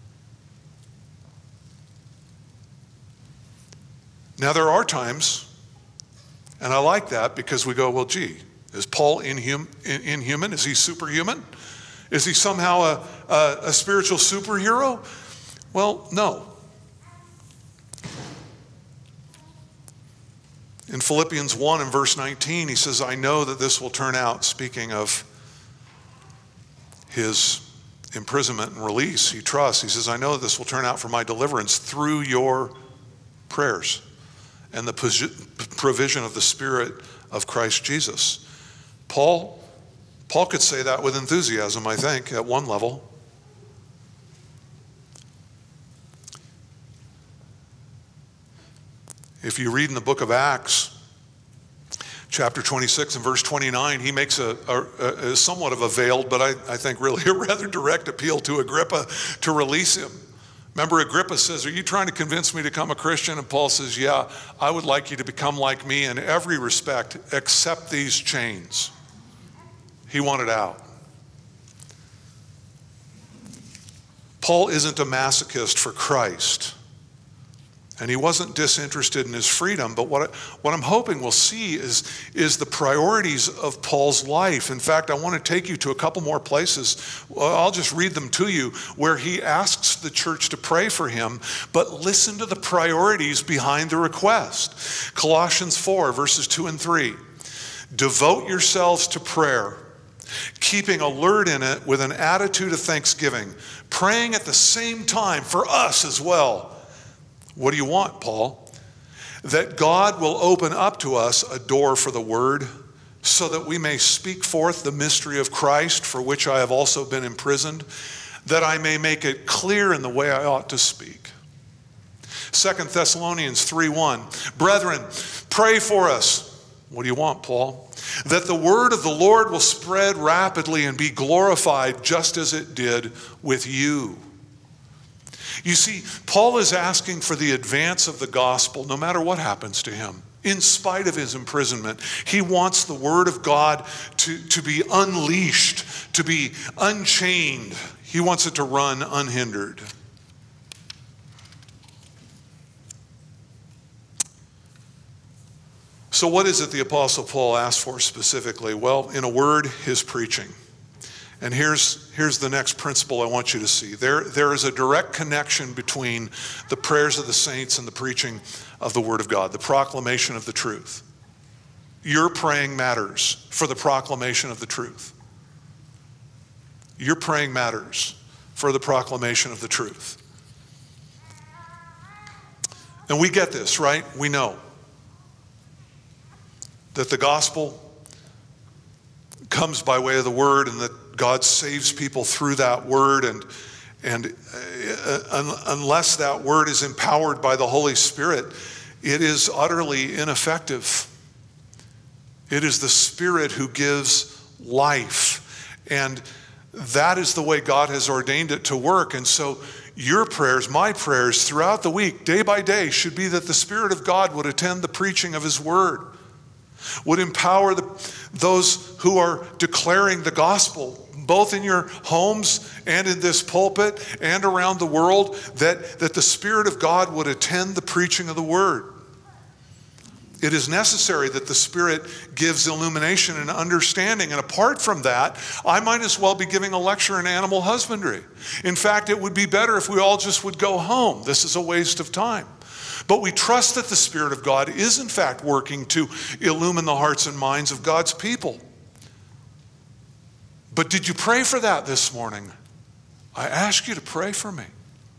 Now, there are times, and I like that because we go, well, gee, is Paul inhum, inhuman? Is he superhuman? Is he somehow a, a, a spiritual superhero? Well, no. In Philippians one and verse nineteen, he says, I know that this will turn out, speaking of his imprisonment and release, he trusts. He says, I know that this will turn out for my deliverance through your prayers and the provision of the Spirit of Christ Jesus. Paul, Paul could say that with enthusiasm, I think, at one level. If you read in the book of Acts, chapter twenty-six and verse twenty-nine, he makes a, a, a somewhat of a veiled, but I, I think really a rather direct appeal to Agrippa to release him. Remember, Agrippa says, are you trying to convince me to become a Christian? And Paul says, yeah, I would like you to become like me in every respect except these chains. He wanted out. Paul isn't a masochist for Christ. And he wasn't disinterested in his freedom, but what, I, what I'm hoping we'll see is, is the priorities of Paul's life. In fact, I want to take you to a couple more places. I'll just read them to you, where he asks the church to pray for him, but listen to the priorities behind the request. Colossians four, verses two and three. Devote yourselves to prayer, keeping alert in it with an attitude of thanksgiving, praying at the same time for us as well. What do you want, Paul? That God will open up to us a door for the word, so that we may speak forth the mystery of Christ, for which I have also been imprisoned, that I may make it clear in the way I ought to speak. Second Thessalonians three one. Brethren, pray for us. What do you want, Paul? That the word of the Lord will spread rapidly and be glorified, just as it did with you. You see, Paul is asking for the advance of the gospel no matter what happens to him. In spite of his imprisonment, he wants the word of God to, to be unleashed, to be unchained. He wants it to run unhindered. So what is it the Apostle Paul asked for specifically? Well, in a word, his preaching. And here's, here's the next principle I want you to see. There, there is a direct connection between the prayers of the saints and the preaching of the Word of God, the proclamation of the truth. Your praying matters for the proclamation of the truth. Your praying matters for the proclamation of the truth. And we get this, right? We know that the gospel comes by way of the word, and that God saves people through that word, and, and uh, un, unless that word is empowered by the Holy Spirit, it is utterly ineffective. It is the Spirit who gives life, and that is the way God has ordained it to work. And so your prayers, my prayers throughout the week, day by day, should be that the Spirit of God would attend the preaching of His word, would empower the, those who are declaring the gospel, both in your homes and in this pulpit and around the world, that, that the Spirit of God would attend the preaching of the word. It is necessary that the Spirit gives illumination and understanding. And apart from that, I might as well be giving a lecture in animal husbandry. In fact, it would be better if we all just would go home. This is a waste of time. But we trust that the Spirit of God is in fact working to illumine the hearts and minds of God's people. But did you pray for that this morning? I ask you to pray for me.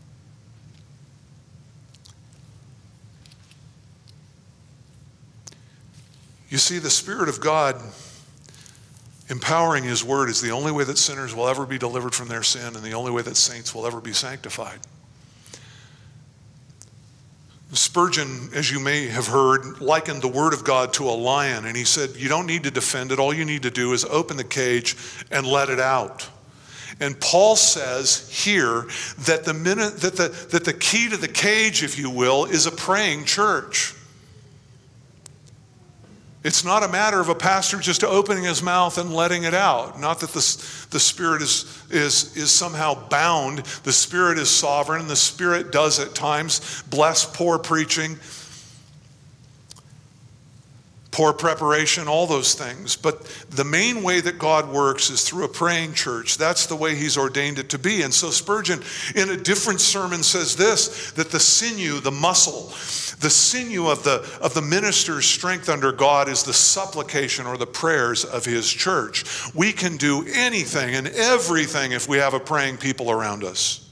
You see, the Spirit of God empowering His word is the only way that sinners will ever be delivered from their sin, and the only way that saints will ever be sanctified. Spurgeon, as you may have heard, likened the word of God to a lion, and he said, you don't need to defend it. All you need to do is open the cage and let it out. And Paul says here that the minute that the that the key to the cage, if you will, is a praying church. It's not a matter of a pastor just opening his mouth and letting it out. Not that the, the Spirit is, is, is somehow bound. The Spirit is sovereign, and the Spirit does at times bless poor preaching, poor preparation, all those things. But the main way that God works is through a praying church. That's the way He's ordained it to be. And so Spurgeon, in a different sermon, says this, that the sinew, the muscle, the sinew of the, of the minister's strength under God is the supplication or the prayers of His church. We can do anything and everything if we have a praying people around us.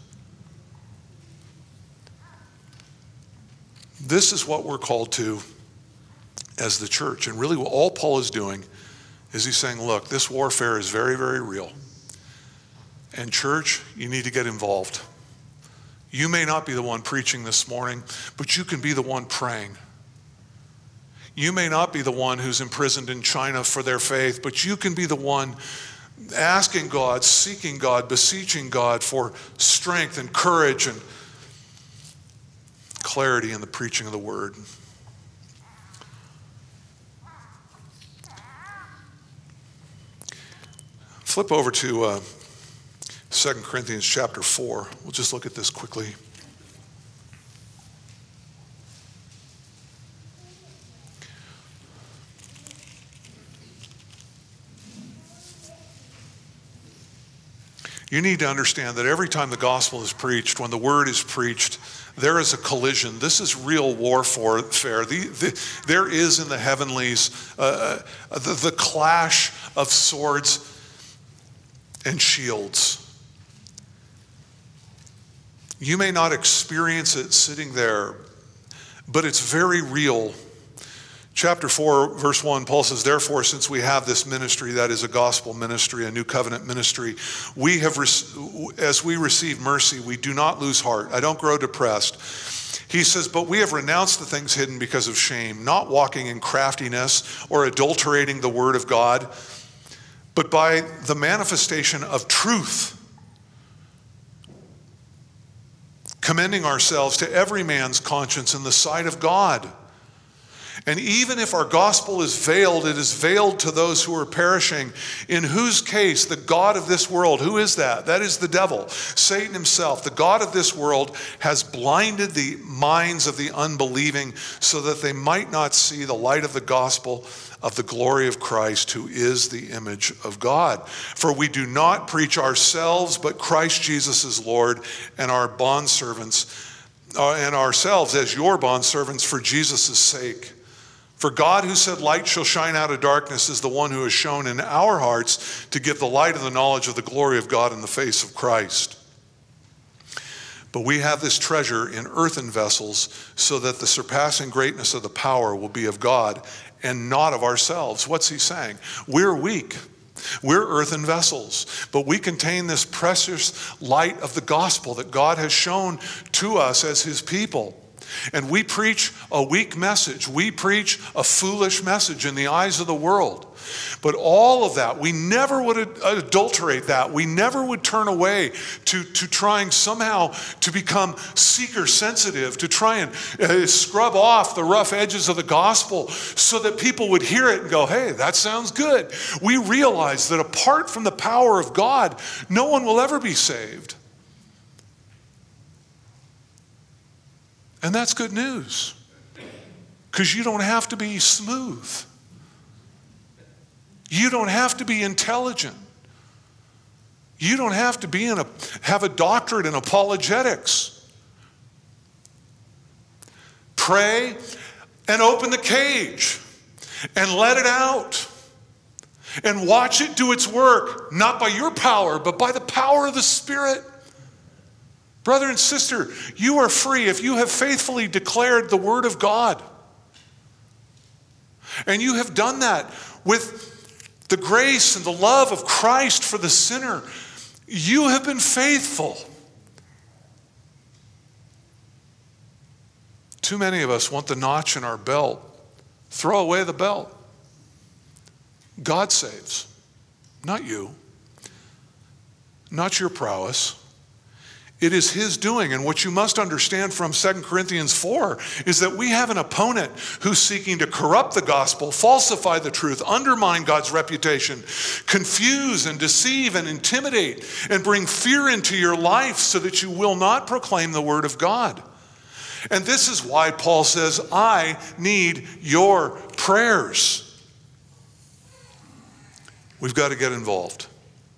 This is what we're called to as the church. And really all Paul is doing is he's saying, look, this warfare is very, very real. And church, you need to get involved. You may not be the one preaching this morning, but you can be the one praying. You may not be the one who's imprisoned in China for their faith, but you can be the one asking God, seeking God, beseeching God for strength and courage and clarity in the preaching of the word. Flip over to uh, Second Corinthians chapter four. We'll just look at this quickly. You need to understand that every time the gospel is preached, when the word is preached, there is a collision. This is real warfare. The, the, there is in the heavenlies uh, the, the clash of swords and shields. You may not experience it sitting there, but it's very real. Chapter four, verse one, Paul says, therefore, since we have this ministry, that is a gospel ministry, a new covenant ministry, we have, as we receive mercy, we do not lose heart. I don't grow depressed. He says, but we have renounced the things hidden because of shame, not walking in craftiness or adulterating the word of God, but by the manifestation of truth, commending ourselves to every man's conscience in the sight of God. And even if our gospel is veiled, it is veiled to those who are perishing, in whose case the God of this world, who is that? That is the devil, Satan himself. The God of this world has blinded the minds of the unbelieving so that they might not see the light of the gospel of the glory of Christ, who is the image of God. For we do not preach ourselves, but Christ Jesus is Lord, and our bondservants, uh, and ourselves as your bondservants for Jesus' sake. For God, who said light shall shine out of darkness, is the one who has shown in our hearts to give the light of the knowledge of the glory of God in the face of Christ. But we have this treasure in earthen vessels, so that the surpassing greatness of the power will be of God and not of ourselves. What's he saying? We're weak. We're earthen vessels, but we contain this precious light of the gospel that God has shown to us as his people. And we preach a weak message. We preach a foolish message in the eyes of the world. But all of that, we never would adulterate that. We never would turn away to, to trying somehow to become seeker sensitive, to try and uh, scrub off the rough edges of the gospel so that people would hear it and go, hey, that sounds good. We realize that apart from the power of God, no one will ever be saved. And that's good news, because you don't have to be smooth. You don't have to be intelligent. You don't have to be in a, have a doctorate in apologetics. Pray and open the cage and let it out and watch it do its work, not by your power, but by the power of the Spirit. Brother and sister, you are free if you have faithfully declared the word of God. And you have done that with the grace and the love of Christ for the sinner. You have been faithful. Too many of us want the notch in our belt. Throw away the belt. God saves, not you, not your prowess. It is his doing. And what you must understand from Second Corinthians four is that we have an opponent who's seeking to corrupt the gospel, falsify the truth, undermine God's reputation, confuse and deceive and intimidate and bring fear into your life so that you will not proclaim the word of God. And this is why Paul says, I need your prayers. We've got to get involved.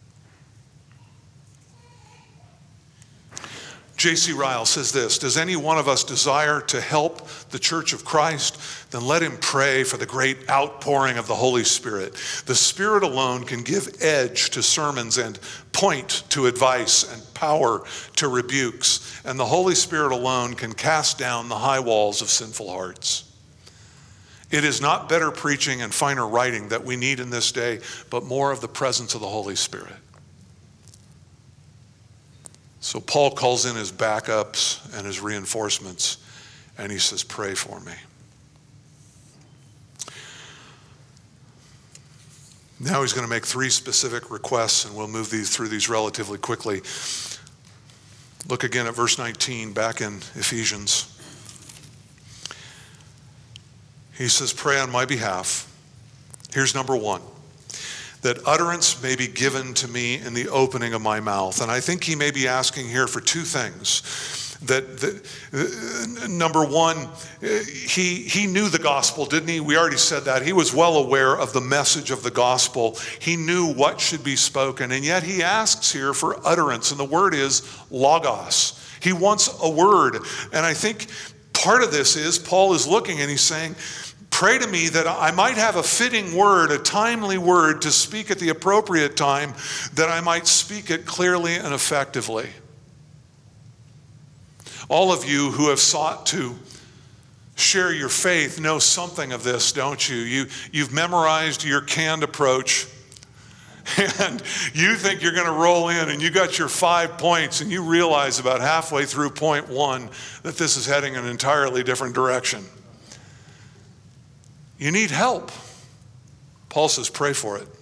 J C Ryle says this, does any one of us desire to help the Church of Christ? Then let him pray for the great outpouring of the Holy Spirit. The Spirit alone can give edge to sermons and point to advice and power to rebukes. And the Holy Spirit alone can cast down the high walls of sinful hearts. It is not better preaching and finer writing that we need in this day, but more of the presence of the Holy Spirit. So Paul calls in his backups and his reinforcements, and he says, pray for me. Now he's going to make three specific requests, and we'll move these through these relatively quickly. Look again at verse nineteen, back in Ephesians. He says, pray on my behalf. Here's number one, that utterance may be given to me in the opening of my mouth. And I think he may be asking here for two things. That, that uh, number one, uh, he, he knew the gospel, didn't he? We already said that. He was well aware of the message of the gospel. He knew what should be spoken. And yet he asks here for utterance. And the word is logos. He wants a word. And I think part of this is Paul is looking and he's saying, pray to me that I might have a fitting word, a timely word to speak at the appropriate time, that I might speak it clearly and effectively. All of you who have sought to share your faith know something of this, don't you? you you've memorized your canned approach, and you think you're going to roll in and you got your five points, and you realize about halfway through point one that this is heading in an entirely different direction. You need help. Paul says, pray for it.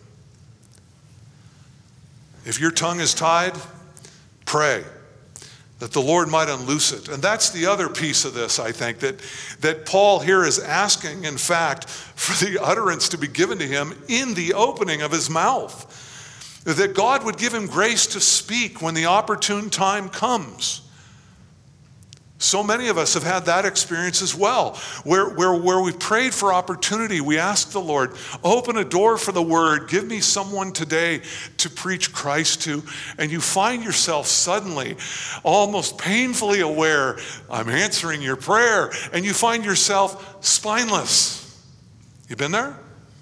If your tongue is tied, pray that the Lord might unloose it. And that's the other piece of this, I think, that, that Paul here is asking, in fact, for the utterance to be given to him in the opening of his mouth. That God would give him grace to speak when the opportune time comes. So many of us have had that experience as well, where, where, where we prayed for opportunity. We asked the Lord, open a door for the word. Give me someone today to preach Christ to. And you find yourself suddenly almost painfully aware, I'm answering your prayer. And you find yourself spineless. You been there?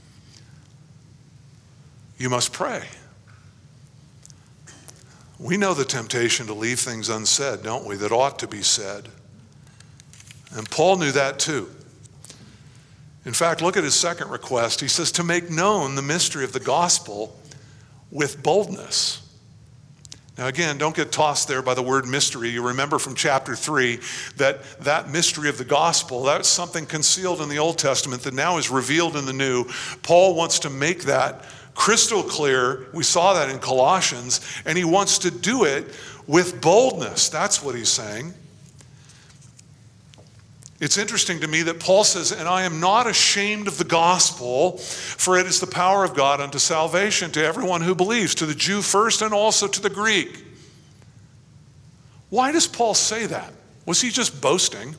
You must pray. We know the temptation to leave things unsaid, don't we, that ought to be said. And Paul knew that too. In fact, look at his second request. He says, to make known the mystery of the gospel with boldness. Now again, don't get tossed there by the word mystery. You remember from chapter three that that mystery of the gospel, that's something concealed in the Old Testament that now is revealed in the New. Paul wants to make that crystal clear. We saw that in Colossians, and he wants to do it with boldness. That's what he's saying. It's interesting to me that Paul says, and I am not ashamed of the gospel, for it is the power of God unto salvation to everyone who believes, to the Jew first and also to the Greek. Why does Paul say that? Was he just boasting?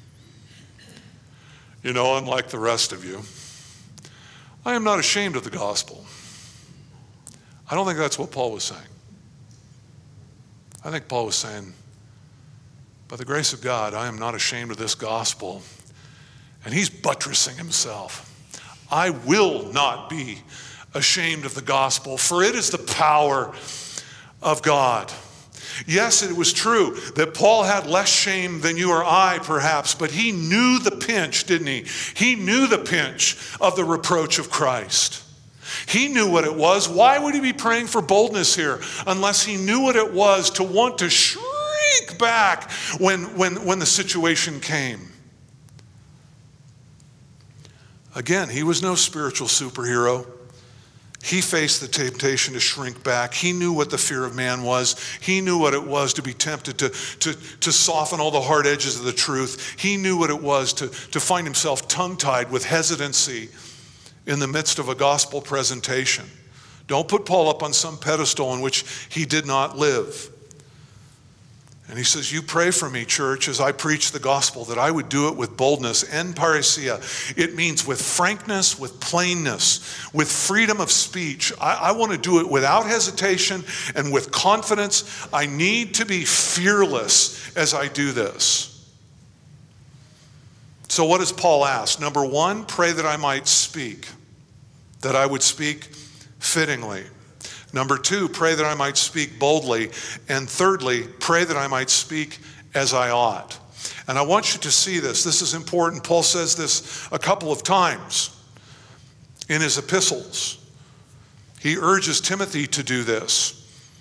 You know, unlike the rest of you, I am not ashamed of the gospel. I don't think that's what Paul was saying. I think Paul was saying, by the grace of God, I am not ashamed of this gospel. And he's buttressing himself. I will not be ashamed of the gospel, for it is the power of God. Yes, it was true that Paul had less shame than you or I, perhaps, but he knew the pinch, didn't he? He knew the pinch of the reproach of Christ. He knew what it was. Why would he be praying for boldness here unless he knew what it was to want to shrink back when, when, when the situation came? Again, he was no spiritual superhero. He faced the temptation to shrink back. He knew what the fear of man was. He knew what it was to be tempted to, to, to soften all the hard edges of the truth. He knew what it was to, to find himself tongue-tied with hesitancy in the midst of a gospel presentation. Don't put Paul up on some pedestal in which he did not live. And he says, you pray for me, church, as I preach the gospel, that I would do it with boldness. En parousia. It means with frankness, with plainness, with freedom of speech. I, I want to do it without hesitation and with confidence. I need to be fearless as I do this. So what does Paul ask? Number one, pray that I might speak, that I would speak fittingly. Number two, pray that I might speak boldly. And thirdly, pray that I might speak as I ought. And I want you to see this. This is important. Paul says this a couple of times in his epistles. He urges Timothy to do this.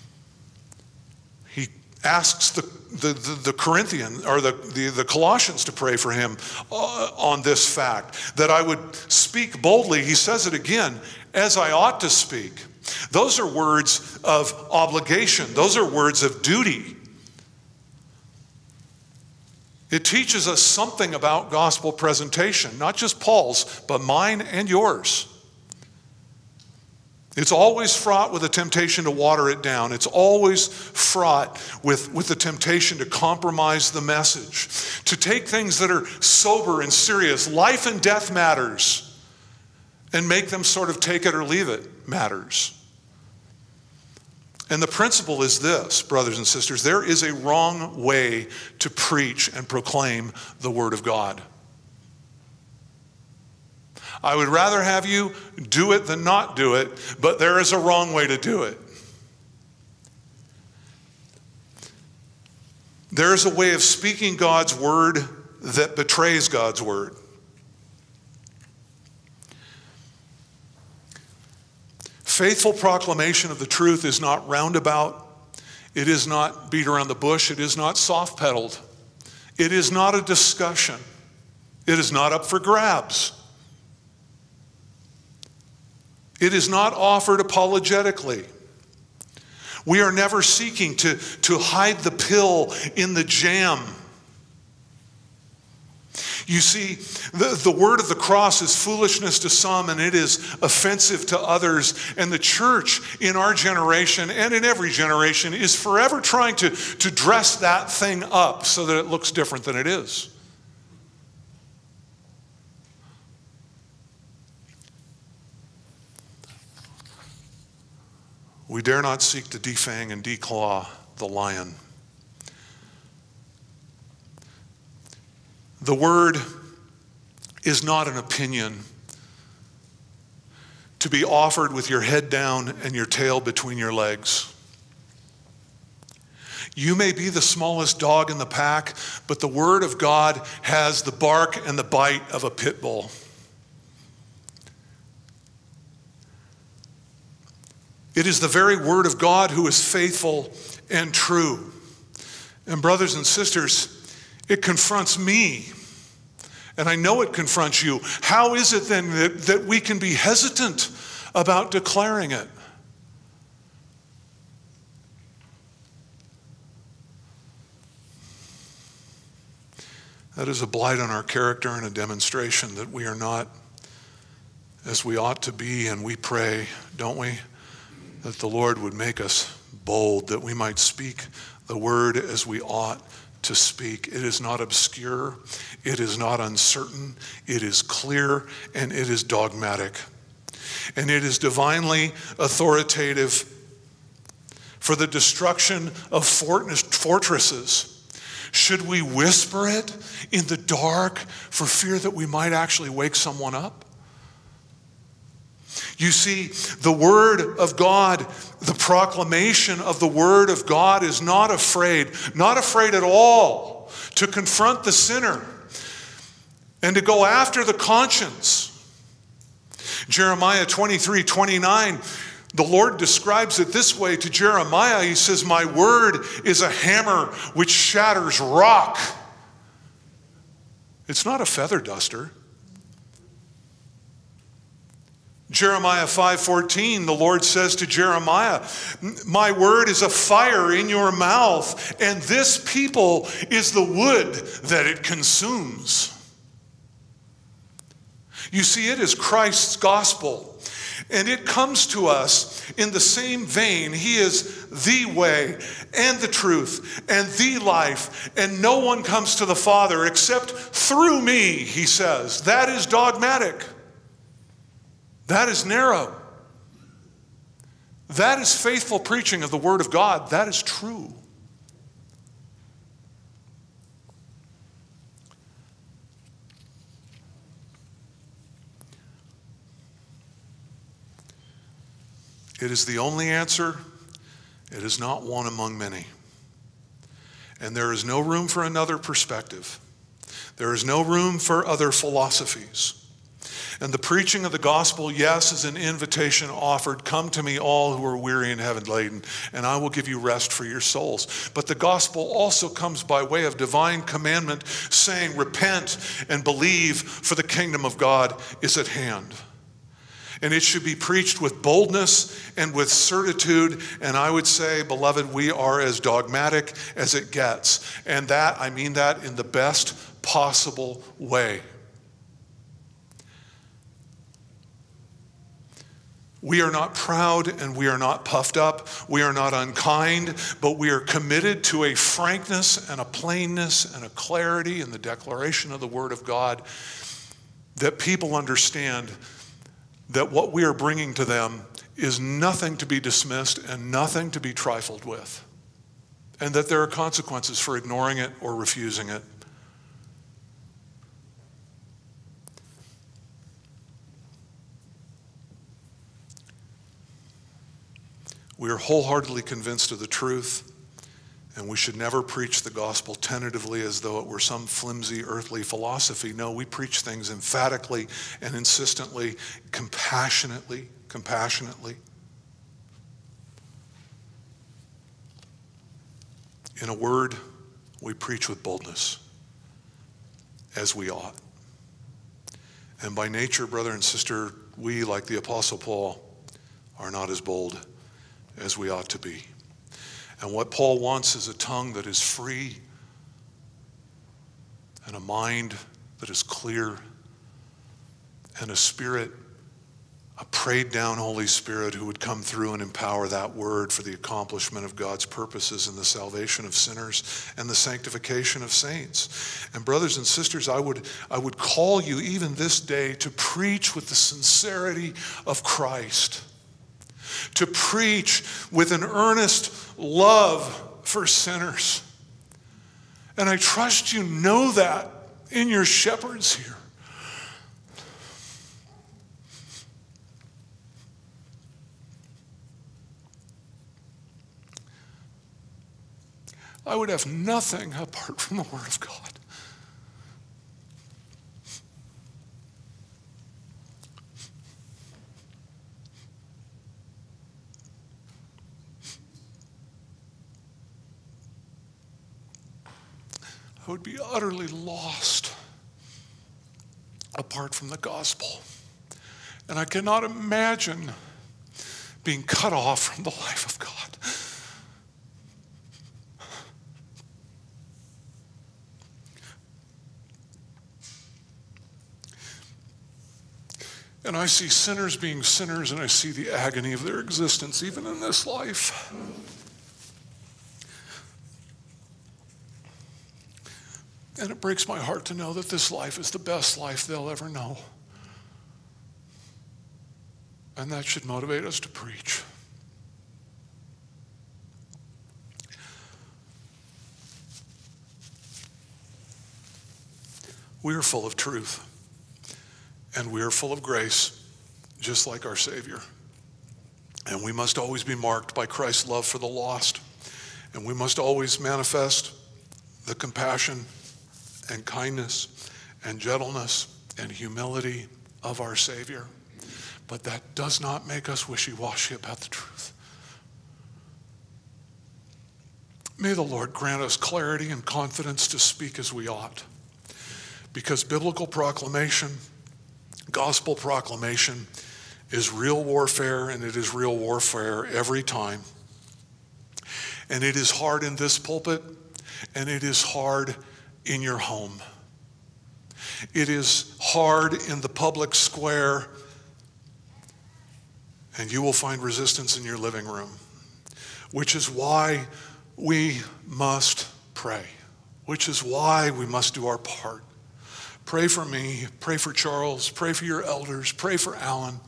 He asks the, the, the, the Corinthians, or the, the, the Colossians to pray for him uh, on this fact, that I would speak boldly. He says it again, as I ought to speak. Those are words of obligation. Those are words of duty. It teaches us something about gospel presentation, not just Paul's, but mine and yours. It's always fraught with a temptation to water it down. It's always fraught with, with the temptation to compromise the message, to take things that are sober and serious, life and death matters, and make them sort of take it or leave it matters. And the principle is this, brothers and sisters: there is a wrong way to preach and proclaim the Word of God. I would rather have you do it than not do it, but there is a wrong way to do it. There is a way of speaking God's word that betrays God's word. Faithful proclamation of the truth is not roundabout. It is not beat around the bush. It is not soft-pedaled. It is not a discussion. It is not up for grabs. It is not offered apologetically. We are never seeking to, to hide the pill in the jam. You see, the, the word of the cross is foolishness to some, and it is offensive to others. And the church in our generation and in every generation is forever trying to, to dress that thing up so that it looks different than it is. We dare not seek to defang and declaw the lion. The word is not an opinion to be offered with your head down and your tail between your legs. You may be the smallest dog in the pack, but the Word of God has the bark and the bite of a pit bull. It is the very Word of God who is faithful and true. And brothers and sisters, it confronts me, and I know it confronts you. How is it then that, that we can be hesitant about declaring it? That is a blight on our character and a demonstration that we are not as we ought to be, and we pray, don't we, that the Lord would make us bold, that we might speak the word as we ought to speak. It is not obscure, it is not uncertain, it is clear, and it is dogmatic. And it is divinely authoritative for the destruction of fortresses. Should we whisper it in the dark for fear that we might actually wake someone up? You see, the Word of God, the proclamation of the Word of God is not afraid, not afraid at all to confront the sinner and to go after the conscience. Jeremiah twenty-three twenty-nine, the Lord describes it this way to Jeremiah. He says, "My word is a hammer which shatters rock." It's not a feather duster. Jeremiah five fourteen, the Lord says to Jeremiah, "My word is a fire in your mouth, and this people is the wood that it consumes." You see, it is Christ's gospel, and it comes to us in the same vein. He is the way and the truth and the life, and no one comes to the Father except through me, he says. That is dogmatic. That is narrow. That is faithful preaching of the Word of God. That is true. It is the only answer. It is not one among many. And there is no room for another perspective. There is no room for other philosophies. And the preaching of the gospel, yes, is an invitation offered. Come to me, all who are weary and heavy laden, and I will give you rest for your souls. But the gospel also comes by way of divine commandment, saying, repent and believe, for the kingdom of God is at hand. And it should be preached with boldness and with certitude. And I would say, beloved, we are as dogmatic as it gets. And that, I mean that in the best possible way. We are not proud and we are not puffed up. We are not unkind, but we are committed to a frankness and a plainness and a clarity in the declaration of the Word of God that people understand that what we are bringing to them is nothing to be dismissed and nothing to be trifled with, and that there are consequences for ignoring it or refusing it. We are wholeheartedly convinced of the truth, and we should never preach the gospel tentatively as though it were some flimsy earthly philosophy. No, we preach things emphatically and insistently, compassionately, compassionately. In a word, we preach with boldness, as we ought. And by nature, brother and sister, we, like the Apostle Paul, are not as bold as we ought to be. And what Paul wants is a tongue that is free and a mind that is clear and a spirit, a prayed down Holy Spirit who would come through and empower that word for the accomplishment of God's purposes and the salvation of sinners and the sanctification of saints. And brothers and sisters, I would, I would call you even this day to preach with the sincerity of Christ, to preach with an earnest love for sinners. And I trust you know that in your shepherds here. I would have nothing apart from the Word of God. I would be utterly lost apart from the gospel. And I cannot imagine being cut off from the life of God. And I see sinners being sinners, and I see the agony of their existence even in this life. And it breaks my heart to know that this life is the best life they'll ever know. And that should motivate us to preach. We are full of truth, and we are full of grace, just like our Savior. And we must always be marked by Christ's love for the lost, and we must always manifest the compassion and kindness and gentleness and humility of our Savior. But that does not make us wishy-washy about the truth. May the Lord grant us clarity and confidence to speak as we ought. Because biblical proclamation, gospel proclamation, is real warfare, and it is real warfare every time. And it is hard in this pulpit, and it is hard in your home. It is hard in the public square, and you will find resistance in your living room, which is why we must pray, which is why we must do our part. Pray for me, pray for Charles, pray for your elders, pray for Alan.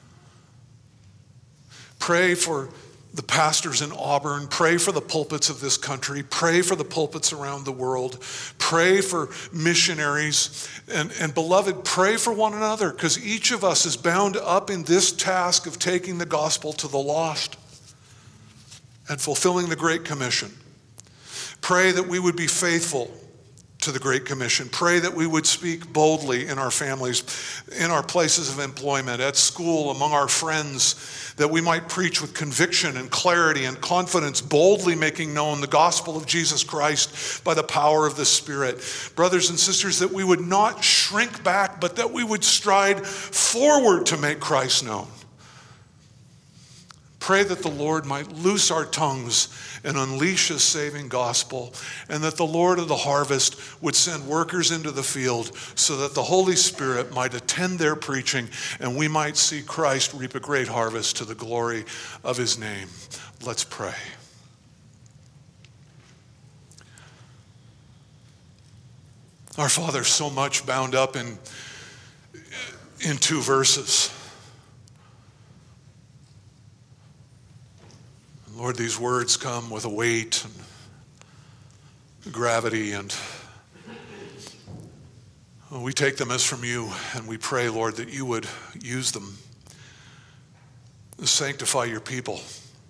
Pray for the pastors in Auburn, pray for the pulpits of this country, pray for the pulpits around the world, pray for missionaries, and, and beloved, pray for one another, because each of us is bound up in this task of taking the gospel to the lost and fulfilling the Great Commission. Pray that we would be faithful to the Great Commission. Pray that we would speak boldly in our families, in our places of employment, at school, among our friends, that we might preach with conviction and clarity and confidence, boldly making known the gospel of Jesus Christ by the power of the Spirit. Brothers and sisters, that we would not shrink back, but that we would stride forward to make Christ known. pray that the Lord might loose our tongues and unleash his saving gospel, and that the Lord of the harvest would send workers into the field so that the Holy Spirit might attend their preaching and we might see Christ reap a great harvest to the glory of his name. Let's pray. Our Father, so much bound up in, in two verses. Lord, these words come with a weight and gravity, and we take them as from you, and we pray, Lord, that you would use them to sanctify your people.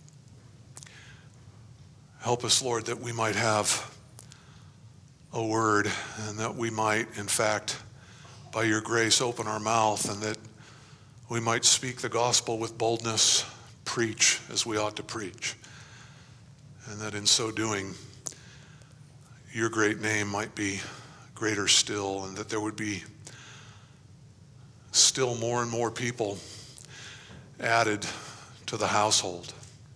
Help us, Lord, that we might have a word, and that we might, in fact, by your grace, open our mouth, and that we might speak the gospel with boldness, preach as we ought to preach, and that in so doing, your great name might be greater still, and that there would be still more and more people added to the household.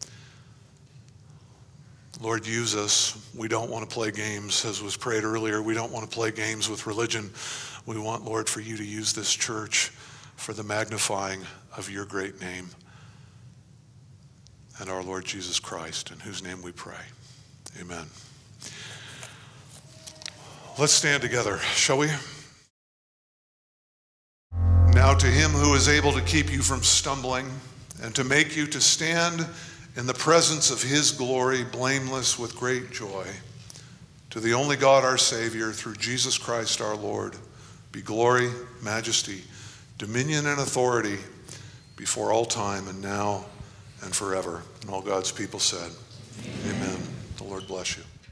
Lord, use us. We don't want to play games, as was prayed earlier. We don't want to play games with religion. We want, Lord, for you to use this church for the magnifying of your great name and our Lord Jesus Christ, in whose name we pray. Amen. Let's stand together, shall we? Now to him who is able to keep you from stumbling and to make you to stand in the presence of his glory, blameless with great joy, to the only God our Savior, through Jesus Christ our Lord, be glory, majesty, dominion, and authority before all time and now and forever. And all God's people said, amen. Amen. The Lord bless you.